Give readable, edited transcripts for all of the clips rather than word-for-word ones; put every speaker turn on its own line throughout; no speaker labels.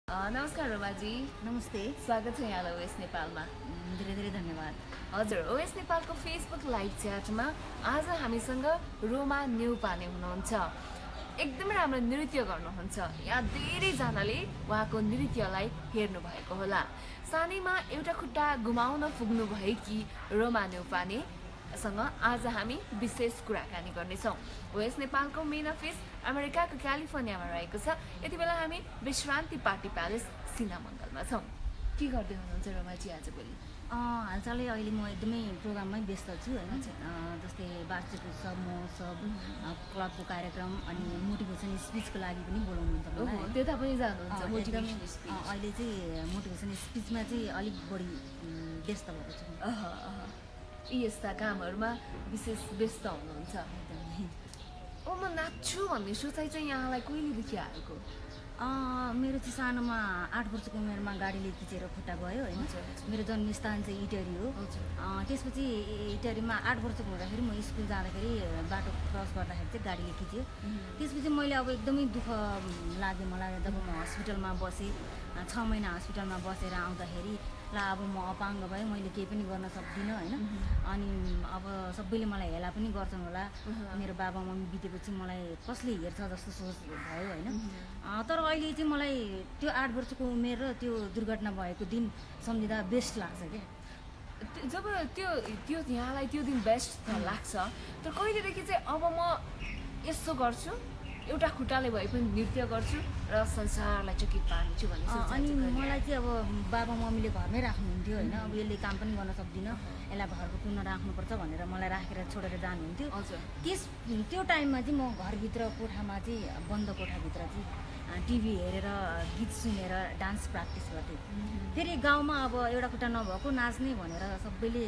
नमस्कार रोमाजी।
नमस्ते।
स्वागत छ यहाँलाई ओएस नेपालमा।
धेरै धेरै धन्यवाद।
हजुर, ओएस नेपालको फेसबुक लाइभ च्याटमा आज हामीसँग रोमा नेउपाने हुनुहुन्छ। एकदमै राम्रो नृत्य गर्नुहुन्छ। यहाँ धेरैजनाले उहाँको नृत्यलाई हेर्नु भएको होला। सानैमा एउटा खुट्टा गुमाउन पुग्नु भएकी रोमा नेउपाने सँग आज हामी विशेष कुराकानी गर्नेछौँ। ओएस नेपालको मेन अफिस अमेरिकाको क्यालिफोर्नियामा रहेको छ। यति बेला हामी विश्रान्ति पार्टी प्यालेस सिनामङ्गलमा छौँ। के गर्दै हुनुहुन्छ रोमाजी आजभोलि?
हालचालै अहिले म एकदमै प्रोग्राममै व्यस्त छु होइन। जस्तै वार्षिक उत्सव महोत्सव क्लबको कार्यक्रम अनि मोटिभेसन स्पिचको लागि पनि बोलाउनुहुन्छ मलाई।
त्यता पनि जानुहुन्छ?
अहिले चाहिँ मोटिभेसन स्पिचमा चाहिँ अलिक बढी व्यस्त भएको छु।
यस्ता कामहरूमा विशेष व्यस्त हुनुहुन्छ। म नाच्छु भन्ने सोचाइ चाहिँ यहाँलाई कहिलेदेखि आएको?
मेरो चाहिँ सानोमा 8 वर्षको उमेरमा गाडीले खिचेर खुट्टा गयो होइन। मेरो जन्मस्थान चाहिँ इटरी हो। त्यसपछि इटरीमा 8 वर्षको हुँदाखेरि म स्कुल जाँदाखेरि बाटो क्रस गर्दाखेरि चाहिँ गाडीले खिच्यो। त्यसपछि मैले अब एकदमै दुःख लाग्यो मलाई। जब म हस्पिटलमा बसेँ 6 महिना हस्पिटलमा बसेर आउँदाखेरि ला अब म अपाङ्ग भएँ, मैले केही पनि गर्न सक्दिनँ होइन। अनि अब सबैले मलाई हेला पनि गर्छन् होला। मेरो बाबा मम्मी बितेपछि मलाई कसले हेर्छ जस्तो सोच भयो होइन। तर अहिले चाहिँ मलाई त्यो 8 वर्षको उमेर र त्यो दुर्घटना भएको दिन सम्झिँदा बेस्ट लाग्छ क्या।
जब त्यो यहाँलाई त्यो दिन बेस्ट लाग्छ, तर कहिलेदेखि चाहिँ अब म यसो गर्छु, एउटा खुट्टाले भए पनि नृत्य गर्छु र संसारलाई चकित पार्छु भन्ने सोच?
अनि मलाई चाहिँ अब बाबा मम्मीले घरमै राख्नुहुन्थ्यो होइन। अब यसले काम पनि गर्न सक्दिनँ, यसलाई घरको कुन राख्नुपर्छ भनेर मलाई राखेर छोडेर जानुहुन्थ्यो। त्यो टाइममा चाहिँ म घरभित्र कोठामा चाहिँ बन्द कोठाभित्र चाहिँ टिभी हेरेर गीत सुनेर डान्स प्र्याक्टिस गर्थेँ। फेरि गाउँमा अब एउटा खुट्टा नभएको नाच्ने भनेर सबैले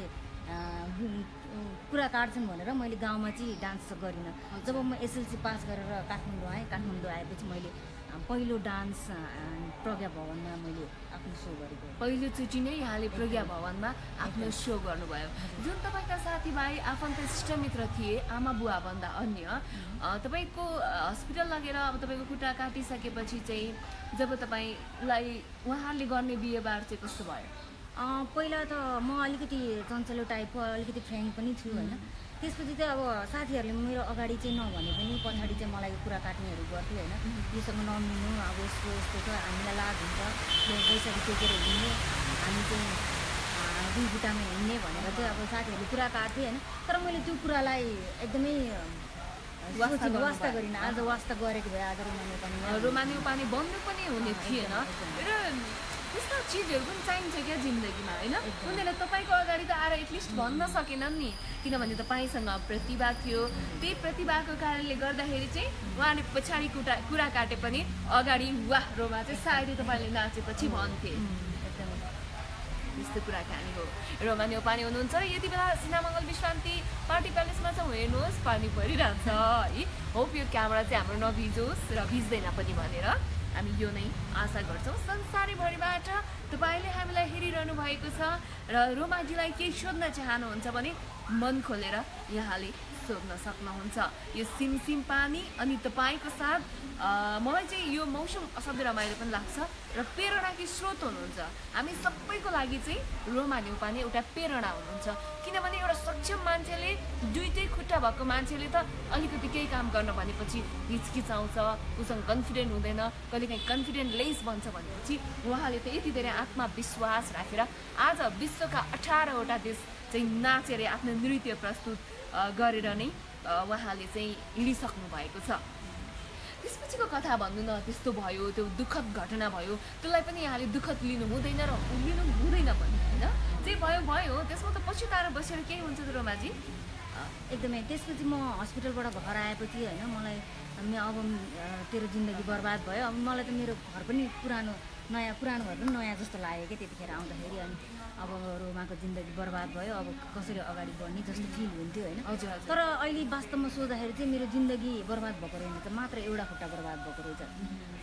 कुरा काट्छन् भनेर मैले गाउँमा चाहिँ डान्स गरिनँ। जब म एसएलसी पास गरेर काठमाडौँ आएँ, काठमाडौँ आएपछि मैले पहिलो डान्स प्रज्ञा भवनमा मैले आफ्नो सो गरेको।
पहिलोचोटि नै यहाँले प्रज्ञा भवनमा आफ्नो सो गर्नुभयो। जुन तपाईँका साथीभाइ आफन्त इष्टमित्र थिए, आमा बुवाभन्दा अन्य, तपाईँको हस्पिटल लगेर अब तपाईँको खुट्टा काटिसकेपछि चाहिँ जब तपाईँलाई उहाँले गर्ने व्यवहार चाहिँ कस्तो भयो?
पहिला त म अलिकति चञ्चलो टाइपको अलिकति फ्रेन्ड पनि छु होइन। त्यसपछि चाहिँ अब साथीहरूले मेरो अगाडि चाहिँ नभने पनि पछाडि चाहिँ मलाई कुरा काट्नेहरू गर्थ्यो होइन। योसँग नमिल्नु, अब यस्तो यस्तो छ, हामीलाई लाज हुन्छ, यो पैसा टेकेर हिँड्ने, हामी चाहिँ दुई बुट्टामा हिँड्ने भनेर चाहिँ अब साथीहरूले कुरा काट्थेँ होइन। तर मैले त्यो कुरालाई एकदमै वास्ता गरिनँ। आज वास्ता गरेको भए आज
रोमा नेउपाने बन्नु पनि हुने थिएन। र त्यस्तो चिजहरू पनि चाहिन्छ क्या जिन्दगीमा होइन। उनीहरूले तपाईँको अगाडि त आएर एटलिस्ट भन्न सकेनन् नि, किनभने तपाईँसँग प्रतिभा थियो। त्यही प्रतिभाको कारणले गर्दाखेरि चाहिँ उहाँले पछाडि कुरा काटे पनि अगाडि वाह रोमा चाहिँ सायदै तपाईँले नाचेपछि भन्थे। यस्तो कुराकानी हो। रोमा नेउपाने हुनुहुन्छ र यति बेला सिनामङ्गल विश्रान्ति पार्टी प्यालेसमा चाहिँ हेर्नुहोस्, पानी परिरहेछ है। होप यो क्यामेरा चाहिँ हाम्रो नभिजोस् र भिज्दैन पनि भनेर हामी यो नै आशा गर्छौँ। संसारैभरिबाट तपाईँले हामीलाई हेरिरहनु भएको छ र रोमाजीलाई केही सोध्न चाहनुहुन्छ भने मन खोलेर यहाँले सोध्न सक्नुहुन्छ। यो सिमसिम पानी अनि तपाईँको साथ मलाई चाहिँ यो मौसम असाध्यै रमाइलो पनि लाग्छ र प्रेरणाकी स्रोत हुनुहुन्छ। हामी सबैको लागि चाहिँ रोमा नेउपाने एउटा प्रेरणा हुनुहुन्छ। किनभने एउटा सक्षम मान्छेले, दुईटै खुट्टा भएको मान्छेले त अलिकति केही काम गर्न भनेपछि हिचकिचाउँछ, उसँग कन्फिडेन्ट हुँदैन, कहिलेकाहीँ कन्फिडेन्ट लेस बन्छ भनेपछि उहाँले त यति धेरै आत्मविश्वास राखेर आज विश्वका 18वटा देश चाहिँ नाचेर आफ्नो नृत्य प्रस्तुत गरेर नै उहाँले चाहिँ हिँडिसक्नु भएको छ। त्यसपछिको कथा भन्नु न, त्यस्तो भयो, त्यो दुःखद घटना भयो, त्यसलाई पनि यहाँले दुःखद लिनु हुँदैन र लिनु हुँदैन पनि होइन। जे भयो भयो, त्यसमा त पछुताएर बसेर केही हुन्छ त रोमाजी?
एकदमै। त्यसपछि म हस्पिटलबाट घर आएपछि होइन मलाई अब तेरो जिन्दगी बर्बाद भयो। अब मलाई त मेरो घर पनि पुरानो भए पनि नयाँ जस्तो लाग्यो क्या त्यतिखेर आउँदाखेरि। अनि अब रोमाको जिन्दगी बर्बाद भयो, अब कसरी अगाडि बढ्ने जस्तो फिल हुन्थ्यो होइन। तर अहिले वास्तवमा सोच्दाखेरि चाहिँ मेरो जिन्दगी बर्बाद भएको रहेन, त मात्र एउटा खुट्टा बर्बाद भएको रहेछ।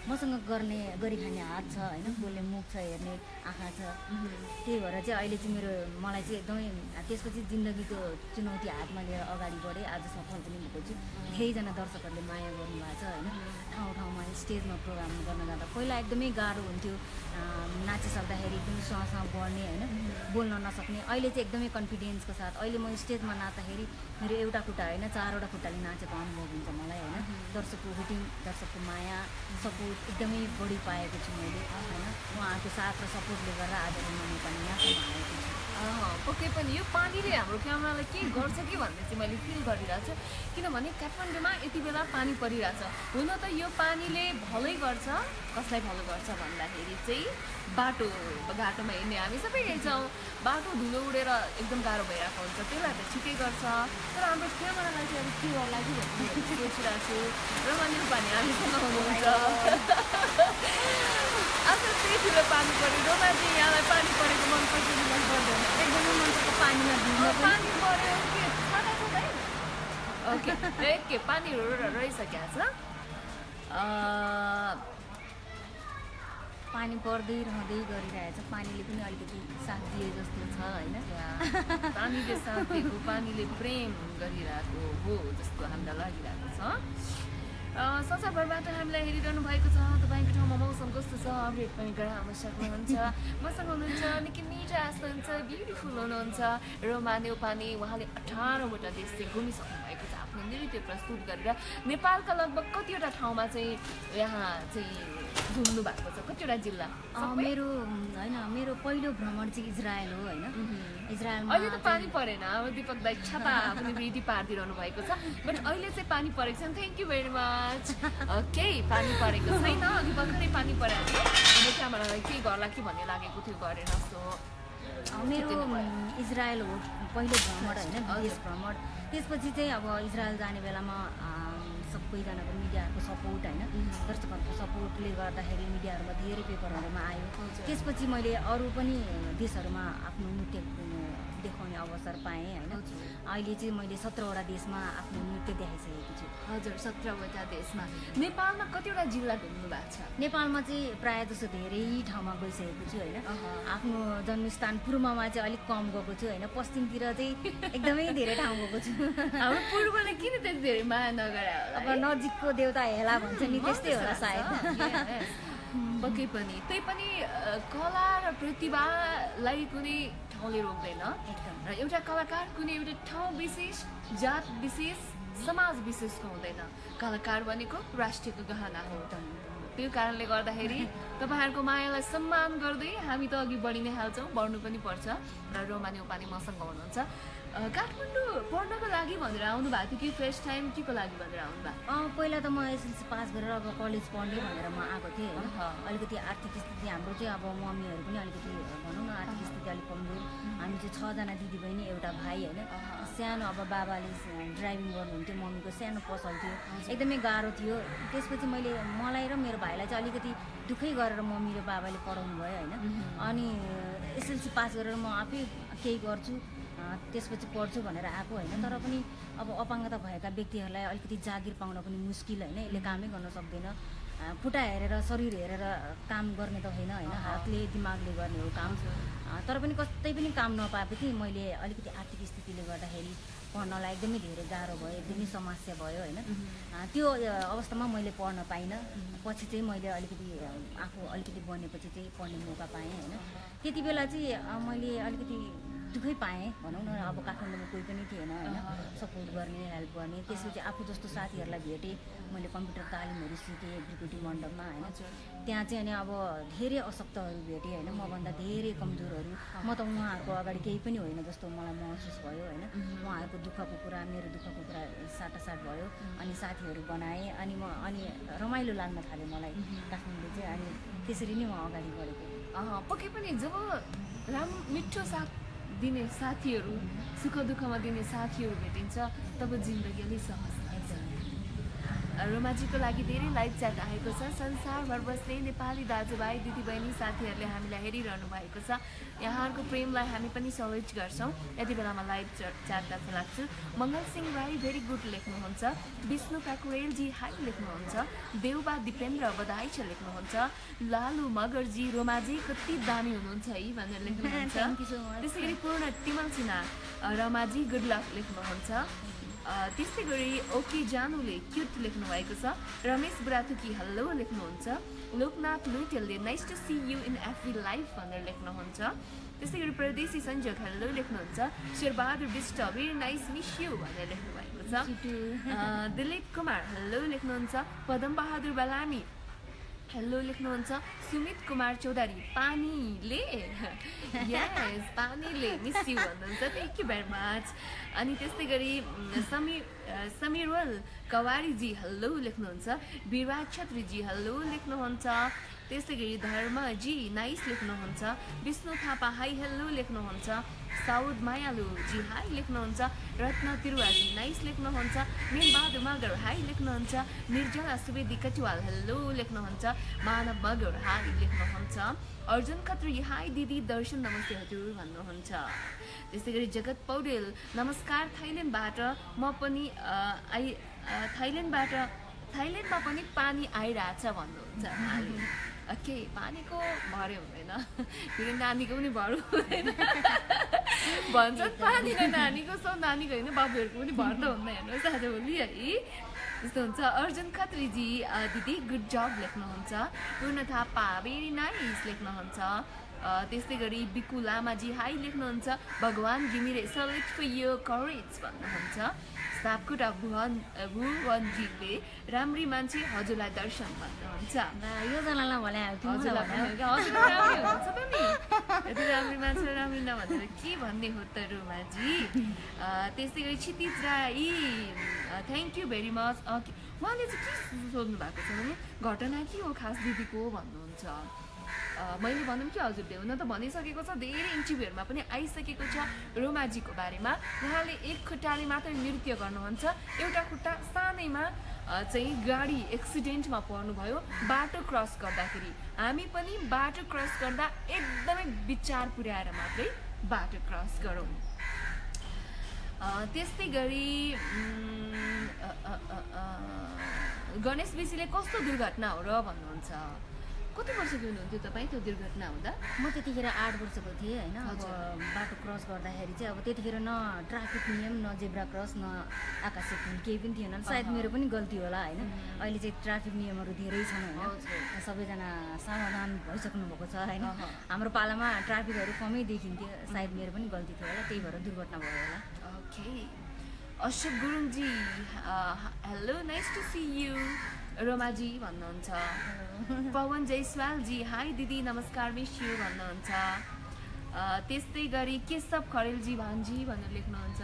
मसँग गरी खाने हात छ होइन, बोल्ने मुख छ, हेर्ने आँखा छ। त्यही भएर चाहिँ अहिले चाहिँ मलाई चाहिँ एकदमै त्यसपछि जिन्दगीको चुनौती हातमा लिएर अगाडि बढेँ। आज सफल पनि भएको छु। धेरैजना दर्शकहरूले माया गर्नुभएको छ होइन। ठाउँ ठाउँमा स्टेजमा प्रोग्राम गर्न जाँदा पहिला एकदमै गाह्रो हुन्थ्यो, नाचिसक्दाखेरि एकदमै सँगसँग बढ्ने होइन, बोल्न नसक्ने। अहिले चाहिँ एकदमै कन्फिडेन्सको साथ अहिले म स्टेजमा नाच्दाखेरि मेरो एउटा खुट्टा होइन 4वटा खुट्टाले नाचेको अनुभव हुन्छ मलाई होइन। दर्शकको हुटिङ, दर्शकको माया, सपोर्ट एकदमै बढी पाएको छु मैले होइन। उहाँहरूको साथ र सपोर्टले गर्दा आज म नेपाली यहाँसम्म आएको छु।
पक्कै पनि यो पानीले हाम्रो क्यामेरालाई के गर्छ कि भन्ने चाहिँ मैले फिल गरिरहेको छु, किनभने काठमाडौँमा यति बेला पानी परिरहेछ। हुन त यो पानीले भलै गर्छ, कसलाई भलो गर्छ भन्दाखेरि चाहिँ घाटोमा हिँड्ने हामी सबै हेर्छौँ, बाटो धुलो उडेर एकदम गाह्रो भइरहेको हुन्छ, त्यसलाई त ठिकै गर्छ। तर हाम्रो क्यामेरालाई चाहिँ अब के गर्ला कि भन्ने सोचिरहेको छु। रमाइलो पानी हामीसँग हुनुहुन्छ आज त्यही ठुलो पानी पऱ्यो। रोमा चाहिँ यहाँलाई पानी परेको मनपर्छ कि मन पर्दैन?
एकदमै मनपर्छ पानीमा भिज्न।
पानी पऱ्यो के छाता छँदै? ओके के पानीहरू रहिसकेको छ।
पानी पर्दै रहँदै गरिरहेछ। पानीले पनि अलिकति साथ दिए जस्तो छ होइन।
पानीले साथ दिएको, पानीले प्रेम गरिरहेको हो जस्तो हामीलाई लागिरहेको छ। संसारभरबाट हामीलाई हेरिरहनु भएको छ। तपाईँको ठाउँमा मौसम कस्तो छ? अपडेट पनि गराउन सक्नुहुन्छ। मसँग हुनुहुन्छ निकै मिठा हुनुहुन्छ, ब्युटिफुल हुनुहुन्छ रोमा नेउपाने। उहाँले 18वटा देश चाहिँ घुमिसक्नु भएको छ आफ्नो नृत्य प्रस्तुत गरेर। नेपालका लगभग कतिवटा ठाउँमा चाहिँ यहाँ चाहिँ घुम्नु भएको छ? कतिवटा जिल्ला?
मेरो पहिलो भ्रमण चाहिँ इजरायल हो होइन। इजरायलमा
अहिले त पानी परेन। अब दिपक दाइ छाता पनि रेडी पारिदिइरहनु भएको छ, बट अहिले चाहिँ पानी परेको छ। Thank you very much. Okay, पानी परेको छैन, अघि भर्खरै पानी परेको थियो। अनि क्यामेरालाई के गर्ला कि भन्ने लागेको थियो, गरेन जस्तो।
मेरो इजरायल हो पहिलो भ्रमण होइन, विदेश भ्रमण। त्यसपछि चाहिँ अब इजरायल जाने बेलामा सबैजनाको मिडियाहरूको सपोर्ट होइन, दर्शकहरूको सपोर्टले गर्दाखेरि मिडियाहरूमा धेरै पेपरहरूमा आयो। त्यसपछि मैले अरू पनि देशहरूमा आफ्नो नृत्य देखाउने अवसर पाएँ होइन। अहिले चाहिँ मैले 17वटा देशमा आफ्नो नृत्य देखाइसकेको छु।
हजुर, 17वटा देशमा। नेपालमा कतिवटा जिल्ला घुम्नु भएको छ?
नेपालमा चाहिँ प्रायः जसो धेरै ठाउँमा गइसकेको छु होइन। आफ्नो जन्मस्थान पूर्वमा चाहिँ अलिक कम गएको छु होइन। पश्चिमतिर चाहिँ एकदमै धेरै ठाउँ गएको छु।
हाम्रो पूर्वले किन त्यति धेरै माया नगरे?
अब नजिकको देउता हेला भन्छ नि, त्यस्तै होला सायद।
पक्कै पनि। त्यही पनि कला र प्रतिभालाई कुनै ठाउँले रोक्दैन र एउटा कलाकार कुनै एउटा ठाउँ विशेष, जात विशेष, समाज विशेषको हुँदैन। कलाकार भनेको राष्ट्रियको गहना हो। त्यो कारणले गर्दाखेरि तपाईँहरूको मायालाई सम्मान गर्दै हामी त अघि बढी नै हाल्छौँ, बढ्नु पनि पर्छ। र रोमा नेउपाने मसँग हुनुहुन्छ। काठमाडौँ पढ्नको लागि भनेर आउनु भएको थियो कि फर्स्ट टाइम के को लागि भनेर आउनु भएको?
पहिला त म एसएलसी पास गरेर अब कलेज पढ्ने भनेर म आएको थिएँ होइन। अलिकति आर्थिक स्थिति हाम्रो चाहिँ अब मम्मीहरू पनि अलिकति भनौँ न आर्थिक स्थिति अलिक कमजोर। हामी चाहिँ 6जना दिदीबहिनी, एउटा भाइ होइन। सानो अब बाबाले ड्राइभिङ गर्नुहुन्थ्यो, मम्मीको सानो पसल थियो, एकदमै गाह्रो थियो। त्यसपछि मलाई र मेरो भाइलाई चाहिँ अलिकति दुःखै गरेर मम्मी र बाबाले पढाउनु भयो होइन। अनि एसएलसी पास गरेर म आफै केही गर्छु, त्यसपछि पढ्छु भनेर आएको होइन। तर पनि अब अपाङ्गता भएका व्यक्तिहरूलाई अलिकति जागिर पाउन पनि मुस्किल होइन। यसले कामै गर्न सक्दैन। खुट्टा हेरेर, शरीर हेरेर काम गर्ने त होइन होइन, हातले दिमागले गर्ने हो काम। तर पनि कतै पनि काम नपाएपछि मैले अलिकति आर्थिक स्थितिले गर्दाखेरि पढ्नलाई एकदमै धेरै गाह्रो भयो, एकदमै समस्या भयो होइन। त्यो अवस्थामा मैले पढ्न पाइनँ। पछि चाहिँ मैले आफू अलिकति बनेपछि चाहिँ पढ्ने मौका पाएँ होइन। त्यति बेला चाहिँ मैले अलिकति दुःखै पाएँ भनौँ न। अब काठमाडौँमा कोही पनि थिएन होइन, सपोर्ट गर्ने, हेल्प गर्ने। त्यसपछि आफू जस्तो साथीहरूलाई भेटेँ, मैले कम्प्युटर तालिमहरू सिकेँ एक्जिक्युटिभ मण्डपमा होइन। त्यहाँ चाहिँ अनि अब धेरै अशक्तहरू भेटेँ होइन, मभन्दा धेरै कमजोरहरू। म त उहाँहरूको अगाडि केही पनि होइन जस्तो मलाई महसुस भयो होइन। उहाँहरूको दुःखको कुरा, मेरो दुःखको कुरा साटासाट भयो। अनि साथीहरू बनाएँ, अनि रमाइलो लाग्न थाल्यो मलाई काठमाडौँ चाहिँ। अनि त्यसरी नै म अगाडि बढेको।
पक्कै पनि जब मिठो साथ दिने साथीहरू, सुख दुःखमा दिने साथीहरू भेटिन्छ तब जिन्दगी अलिक सहज लाग्छ। रोमाजीको लागि धेरै लाइभ च्याट आएको छ। संसारभर बस्ने नेपाली दाजुभाइ दिदीबहिनी साथीहरूले हामीलाई हेरिरहनु भएको छ। यहाँहरूको प्रेमलाई हामी पनि सल्युट गर्छौँ। यति बेलामा लाइभ च्याटतर्फ लाग्छु। मङ्गल सिंह राई भेरी गुड लेख्नुहुन्छ। विष्णु प्याकुरेलजी हाई लेख्नुहुन्छ। देउबा दिपेन्द्र बधाई छ लेख्नुहुन्छ। लालु मगरजी रोमाजी कति दामी हुनुहुन्छ है भनेर लेख्नुहुन्छ। त्यसै गरी पूर्ण तिमल सिन्हा रमाजी गुड लक लेख्नुहुन्छ। त्यस्तै गरी ओके जानुले क्युट लेख्नु भएको छ। रमेश बुराथुकी हेलो लेख्नुहुन्छ। लोकनाथ लुटेलले nice to see you in FB live भनेर लेख्नुहुन्छ। त्यस्तै गरी परदेशी सञ्जोग हेलो लेख्नुहुन्छ। Sherbahadur Bista very nice miss you भनेर लेख्नु भएको छ। दिलीप कुमार हेलो लेख्नुहुन्छ। पदम बहादुर बलामी हेलो लेख्नुहुन्छ। सुमित कुमार चौधरी पानीले यस पानीले मिस यु भन्नुहुन्छ। Thank you very much. अनि त्यस्तै गरी समीरवल कवारीजी हेलो लेख्नुहुन्छ। बिरवा छत्रीजी हेलो लेख्नुहुन्छ। त्यस्तै गरी धर्मजी नाइस लेख्नुहुन्छ। विष्णु थापा हाई हेलो लेख्नुहुन्छ। साउद मायालुजी हाई लेख्नुहुन्छ। रत्न तिरुवाजी नाइस लेख्नुहुन्छ। मीरबहादुर मगर हाई लेख्नुहुन्छ। निर्जला सुवेदी कटुवाल हेलो लेख्नुहुन्छ। मानव मगर हाई लेख्नुहुन्छ। अर्जुन खत्री हाई दिदी दर्शन नमस्ते हजुर भन्नुहुन्छ। त्यस्तै गरी जगत पौडेल नमस्कार थाइल्यान्डबाट म पनि थाइल्यान्डमा पनि पानी आइरहेछ भन्नुहुन्छ। ओके पानीको भरे हुँदैन फेरि नानीको पनि भर हुँदैन भन्छ पानीको नानीको सब नानीको होइन बाबुहरूको पनि भर त हुँदैन हेर्नुहोस् आजभोलि है त्यस्तो हुन्छ। अर्जुन खत्रीजी दिदी गुड जब लेख्नुहुन्छ। पूर्ण थापा भेरी नाइस लेख्नुहुन्छ। त्यस्तै गरी बिकु लामाजी हाई लेख्नुहुन्छ। Bhagwan Ghimire salute for your courage भन्नुहुन्छ। सापकोटा भुवनजीले राम्री मान्छे हजुरलाई दर्शन भन्नुहुन्छ।
योजनालाई भने
राम्री मान्छे राम्री नभनेर के भन्ने हो त रोमाजी। त्यस्तै गरी Kshitij Rai thank you very much. उहाँले चाहिँ के सोध्नु भएको छ भने घटना के हो खास दिदीको भन्नुहुन्छ। मैले भनौँ कि हजुरले हुन त भनिसकेको छ। धेरै इन्टरभ्यूहरूमा पनि आइसकेको छ रोमाजीको बारेमा। उहाँले एक खुट्टाले मात्रै नृत्य गर्नुहुन्छ। एउटा खुट्टा सानैमा चाहिँ गाडी एक्सिडेन्टमा पर्नुभयो बाटो क्रस गर्दाखेरि। हामी पनि बाटो क्रस गर्दा एकदमै विचार पुर्याएर मात्रै बाटो क्रस गरौँ। त्यस्तै गरी गणेश विशीले कस्तो दुर्घटना हो र भन्नुहुन्छ। कति वर्षको हुनुहुन्थ्यो तपाईँ त्यो दुर्घटना हुँदा?
म त्यतिखेर 8 वर्षको थिएँ होइन। अब बाटो क्रस गर्दाखेरि चाहिँ अब त्यतिखेर न ट्राफिक नियम न जेब्रा क्रस न आकाशे पुल केही पनि थिएन। सायद मेरो पनि गल्ती होला होइन। अहिले चाहिँ ट्राफिक नियमहरू धेरै छन् होइन। सबैजना समाधान भइसक्नु भएको छ होइन। हाम्रो पालामा ट्राफिकहरू कमै देखिन्थ्यो। सायद मेरो पनि गल्ती थियो होला त्यही भएर दुर्घटना भयो होला।
ओके अशोक गुरुङजी hello nice to see you रोमाजी भन्नुहुन्छ। पवन जयसवालजी हाई दिदी नमस्कार मिस यु भन्नुहुन्छ। त्यस्तै गरी केशव खरेलजी भान्जी भनेर लेख्नुहुन्छ।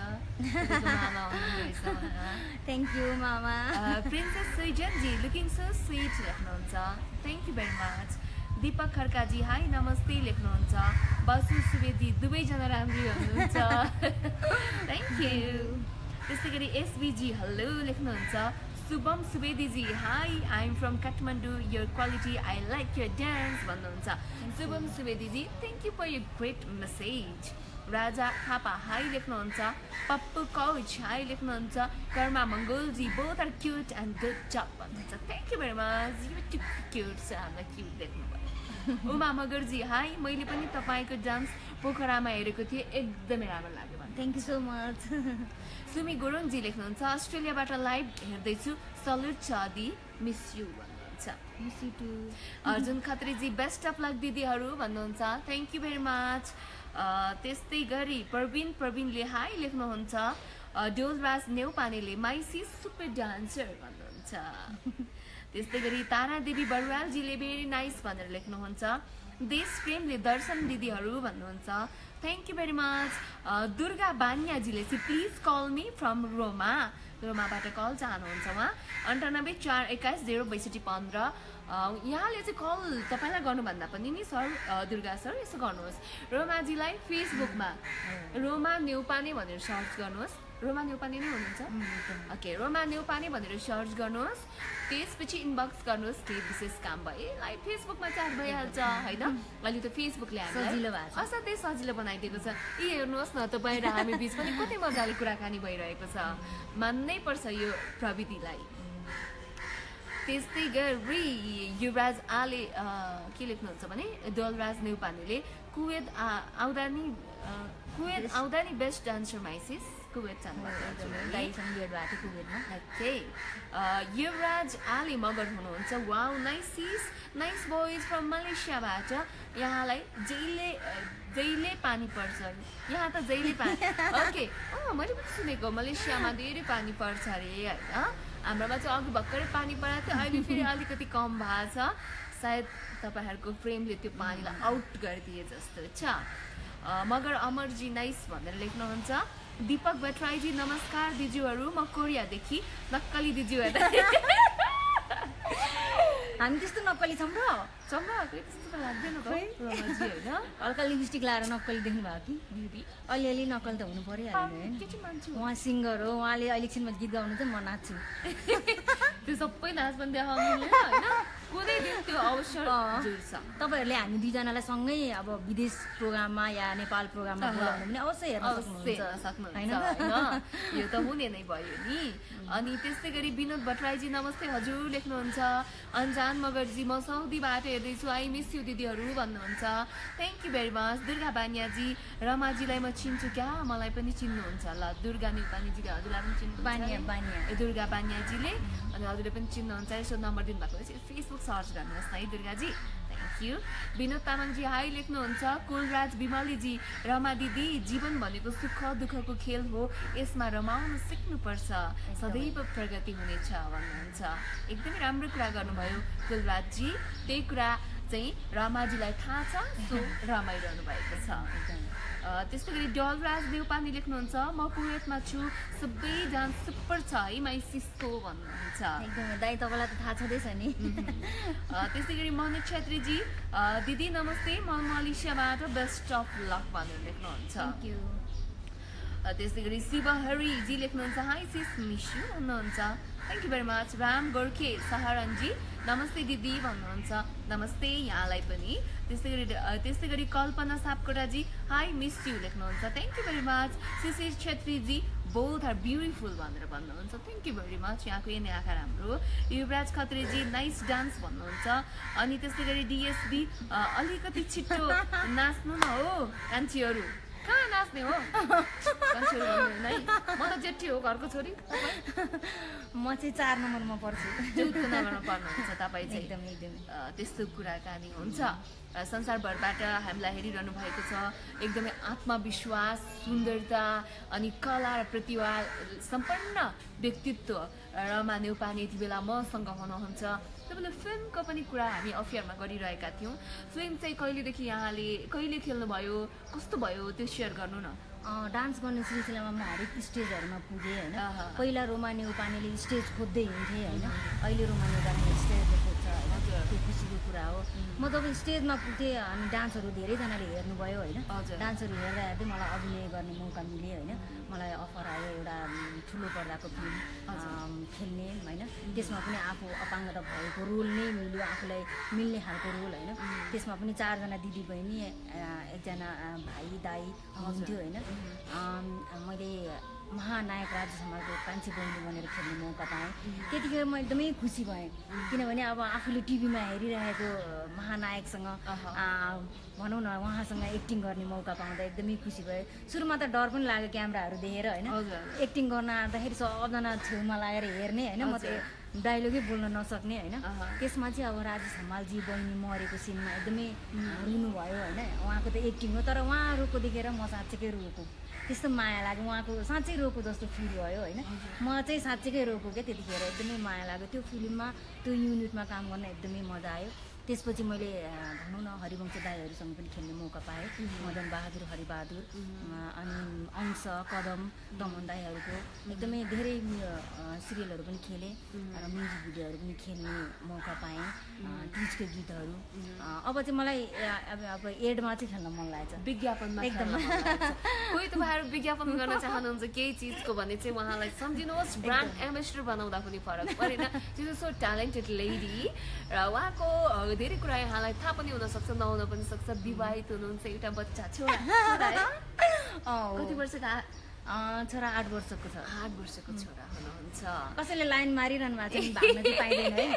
थ्याङ्क यू मामा।
प्रिन्सेस सैजनजी लुकिङ सो स्विट लेख्नुहुन्छ। Thank you very much. Deepak खड्काजी हाई नमस्ते लेख्नुहुन्छ। बसु सुवेदी दुवैजना राम्री भन्नुहुन्छ। Thank you. त्यस्तै गरी एसबीजी हेलो लेख्नुहुन्छ। शुभम सुवेदीजी hi I am from Kathmandu your quality I like your dance भन्नुहुन्छ। शुभम सुवेदीजी thank you for your great message. Raja Thapa hi लेख्नुहुन्छ। पप्पु कौच हाई लेख्नुहुन्छ। कर्मा मङ्गोलजी both are cute and good job भन्नुहुन्छ। Thank you very much. You too cute छ हामीलाई cute देख्नुभयो। Uma मगरजी high मैले पनि तपाईँको डान्स पोखरामा हेरेको थिएँ एकदमै राम्रो लाग्यो भन्नु।
Thank you so much.
Sumi गुरुङजी लेख्नुहुन्छ। अस्ट्रेलियाबाट लाइभ हेर्दैछु सल्युट छ दि मिस यु भन्नुहुन्छ।
Miss you too.
अर्जुन खत्रीजी बेस्ट अफ लक दिदीहरू भन्नुहुन्छ। Thank you very much. त्यस्तै गरी प्रवीणले हाई लेख्नुहुन्छ। डोलराज नेउपानेले माइसी सुपर डान्सर भन्नुहुन्छ। त्यस्तै गरी तारादेवी बरुवालजीले भेरी नाइस भनेर लेख्नुहुन्छ। देश प्रेमले दर्शन दिदीहरू भन्नुहुन्छ। Thank you very much. Durga बान्याजीले चाहिँ प्लिज कल मी फ्रम रोमाबाट कल चाहनुहुन्छ उहाँ। 9841206215 यहाँले चाहिँ कल तपाईँलाई गर्नुभन्दा पनि नि सर दुर्गा सर यसो गर्नुहोस्। रोमाजीलाई फेसबुकमा रोमा नेउपाने भनेर सर्च गर्नुहोस्। रोमा न्यौपाने नै हुनुहुन्छ ओके रोमा न्यौपाने भनेर सर्च गर्नुहोस् त्यसपछि इनबक्स गर्नुहोस् के विशेष काम भए लाइक फेसबुकमा च्याट भइहाल्छ होइन अहिले त फेसबुकले हामीलाई असाध्यै सजिलो बनाइदिएको छ यी हेर्नुहोस् न त बाहिर हामी बिच पनि कति मजाले कुराकानी भइरहेको छ मान्नै पर्छ यो प्रविधिलाई त्यस्तै गरी युवराज आले के लेख्नुहुन्छ भने दलराज न्यौपानेले कुवेत आउँदा नि best dancer my sis Kuwait Yuvraj Ale Magar हुनुहुन्छ वाउ नाइस बोइज फ्रम मलेसियाबाट यहाँलाई जहिले पानी पर्छ यहाँ त जहिले पानी ओके मैले पनि सुनेको मलेसियामा धेरै पानी पर्छ अरे होइन हाम्रोमा चाहिँ अघि भर्खरै पानी परेको थियो अहिले फेरि अलिकति कम भएको छ सायद तपाईँहरूको फ्रेमले त्यो पानीलाई आउट गरिदिए जस्तो छ मगर अमरजी नाइस भनेर लेख्नुहुन्छ दीपक भट्टराईजी नमस्कार दिजुहरू म कोरियादेखि नक्कली दिजु हेर्दा
हामी त्यस्तो नक्कली छौँ र
त्यस्तो त लाग्दैन त होइन
हल्का लिपस्टिक लाएर नक्कली देख्नु भयो कि
दिदी
अलिअलि नक्कल त हुनु पर्यो उहाँ सिङ्गर हो उहाँले अहिले एकछिनमा गीत गाउनु चाहिँ म नाच्छु
त्यो सबै नाच पनि देखाउनु होइन कुनै दिन त्यो अवसर जुर्छ
तपाईँहरूले हामी दुईजनालाई सँगै अब विदेश प्रोग्राममा या नेपाल प्रोग्राममा बोलाउनु पनि अवश्य हेर्न
सक्नुहुन्छ यो त हुने नै भयो नि अनि त्यस्तै गरी विनोद भट्टराईजी नमस्ते हजुर लेख्नुहुन्छ अन्जान मगरजी म साउदीबाट हेर्दैछु आई मिस यु दिदीहरू भन्नुहुन्छ thank you very much Durga बानियाजी रमाजीलाई म चिन्छु क्या मलाई पनि चिन्नुहुन्छ होला दुर्गा न्यौपानेजीले हजुरलाई पनि चिन्नुहुन्छ दुर्गा बानियाजीले अनि हजुरले पनि चिन्नुहुन्छ यसो नम्बर दिनुभएको फेसबुक सर्च गर्नुहोस् है दुर्गाजी थ्याङ्क यू विनोद तामाङजी हाई लेख्नुहुन्छ कुलराज विमलीजी रमा दिदी जीवन भनेको सुख दुःखको खेल हो यसमा रमाउन सिक्नुपर्छ सदैव प्रगति हुनेछ भन्नुहुन्छ एकदमै राम्रो कुरा गर्नुभयो कुलराजजी त्यही कुरा चाहिँ रमाजीलाई थाहा छ सो रमाइरहनु भएको छ त्यस्तै गरी डलराज न्यौपाने लेख्नुहुन्छ म कुवेतमा छु सबै डान्स सुपर छ है माइ सिस्को भन्नुहुन्छ
एकदमै दाइ तपाईँलाई त थाहा छँदैछ नि
त्यस्तै गरी मनोज छेत्रीजी दिदी नमस्ते म मलेसियाबाट बेस्ट अफ लक भनेर लेख्नुहुन्छ त्यस्तै गरी शिव हरिजी लेख्नुहुन्छ हाई सिस मिस यु भन्नुहुन्छ thank you very much Ram Gorkhe सहारनजी नमस्ते दिदी भन्नुहुन्छ नमस्ते यहाँलाई पनि त्यस्तै गरी कल्पना सापकोटाजी हाई मिस यु लेख्नुहुन्छ thank you very much Shishir छेत्रीजी बोथ आर ब्युटिफुल भनेर भन्नुहुन्छ थ्याङ्क यू भेरी मच यहाँको यही आँखा राम्रो युवराज खत्रीजी नाइस डान्स भन्नुहुन्छ अनि त्यस्तै गरी डिएसबी अलिकति छिट्टो नाच्नु न हो कान्छीहरू कहाँ नाच्ने हो म त जेठी हो घरको छोरी
म चाहिँ 4 नम्बरमा पर्छु
14 नम्बरमा पर्नुहुन्छ तपाईँ चाहिँ एकदमै त्यस्तो कुराकानी हुन्छ संसारभरबाट हामीलाई हेरिरहनु भएको छ एकदमै आत्मविश्वास सुन्दरता अनि कला र प्रतिभा सम्पन्न व्यक्तित्व रमा न्यौपाने यति बेला मसँग हुनुहुन्छ तपाईँले फिल्मको पनि कुरा हामी अफेयरमा गरिरहेका थियौँ फिल्म चाहिँ कहिलेदेखि यहाँले कहिले खेल्नुभयो कस्तो भयो त्यो सेयर गर्नु न
डान्स गर्ने सिलसिलामा म हरेक स्टेजहरूमा पुगेँ होइन पहिला रोमा न्यौपानेले स्टेज खोज्दै हिँड्थेँ होइन अहिले रोमा न्यौपानेले स्टेजले खोज्छ होइन त्यो खुसीको कुरा हो म जब स्टेजमा पुग्थेँ अनि डान्सहरू धेरैजनाले हेर्नुभयो होइन डान्सहरू हेर्दा हेर्दै मलाई अभिनय गर्ने मौका मिल्यो होइन मलाई अफर आयो एउटा ठुलो पर्दाको फिल्म खेल्ने होइन त्यसमा पनि आफू अपाङ्गता भएको रोल नै मिल्यो आफूलाई मिल्ने खालको रोल होइन त्यसमा पनि 4 जना दिदी बहिनी एकजना भाइ दाई हुनुहुन्थ्यो होइन मैले महानायक राजेश हमालको कान्छी बहिनी बनेर खेल्ने मौका पाएँ त्यतिखेर म एकदमै खुसी भएँ किनभने अब आफूले टिभीमा हेरिरहेको महानायकसँग भनौँ न उहाँसँग एक्टिङ गर्ने मौका पाउँदा एकदमै खुसी भएँ सुरुमा त डर पनि लाग्यो क्यामेराहरू देखेर होइन एक्टिङ गर्न आँट्दाखेरि सबजना छेउमा लागेर हेर्ने होइन म त डायलगै बोल्न नसक्ने होइन त्यसमा चाहिँ अब राजेश हमालजी बहिनी मरेको सिनमा एकदमै रुनुभयो होइन उहाँको त एक्टिङ हो तर उहाँ रोको देखेर म साँच्चैकै रोको त्यस्तो माया लाग्यो उहाँको साँच्चै रोको जस्तो फिल भयो होइन म चाहिँ साँच्चैकै रोको क्या त्यतिखेर एकदमै माया लाग्यो त्यो फिल्ममा त्यो युनिटमा काम गर्न एकदमै मजा आयो त्यसपछि मैले भनौँ न हरिवंश दाईहरूसँग पनि खेल्ने मौका पाएँ। मदन बहादुर, हरिबहादुर अनि अंश, कदम, दमन दाईहरूको एकदमै धेरै सिरियलहरू पनि खेलेँ र म्युजिक भिडियोहरू पनि खेल्ने मौका पाएँ। तिजको गीतहरू अब चाहिँ मलाई अब एडमा चाहिँ खेल्न मन लाग्छ,
विज्ञापनमा
एकदम।
कोही तपाईँहरू विज्ञापन गर्न चाहनुहुन्छ केही चिजको भने चाहिँ उहाँलाई सम्झिनुहोस्, ब्रान्ड एम्बेसडर बनाउँदा पनि फरक परेन। She is so talented lady र उहाँको धेरै कुरा यहाँलाई थाहा पनि हुनसक्छ, नहुन पनि सक्छ। विवाहित हुनुहुन्छ, एउटा बच्चा छोरा, कति वर्षको?
छोरा 8 वर्षको छ।
8 वर्षको छोरा हुनुहुन्छ।
कसैले लाइन मारिरहनु भएको छ, भाग्न चाहिँ पाइँदैन है।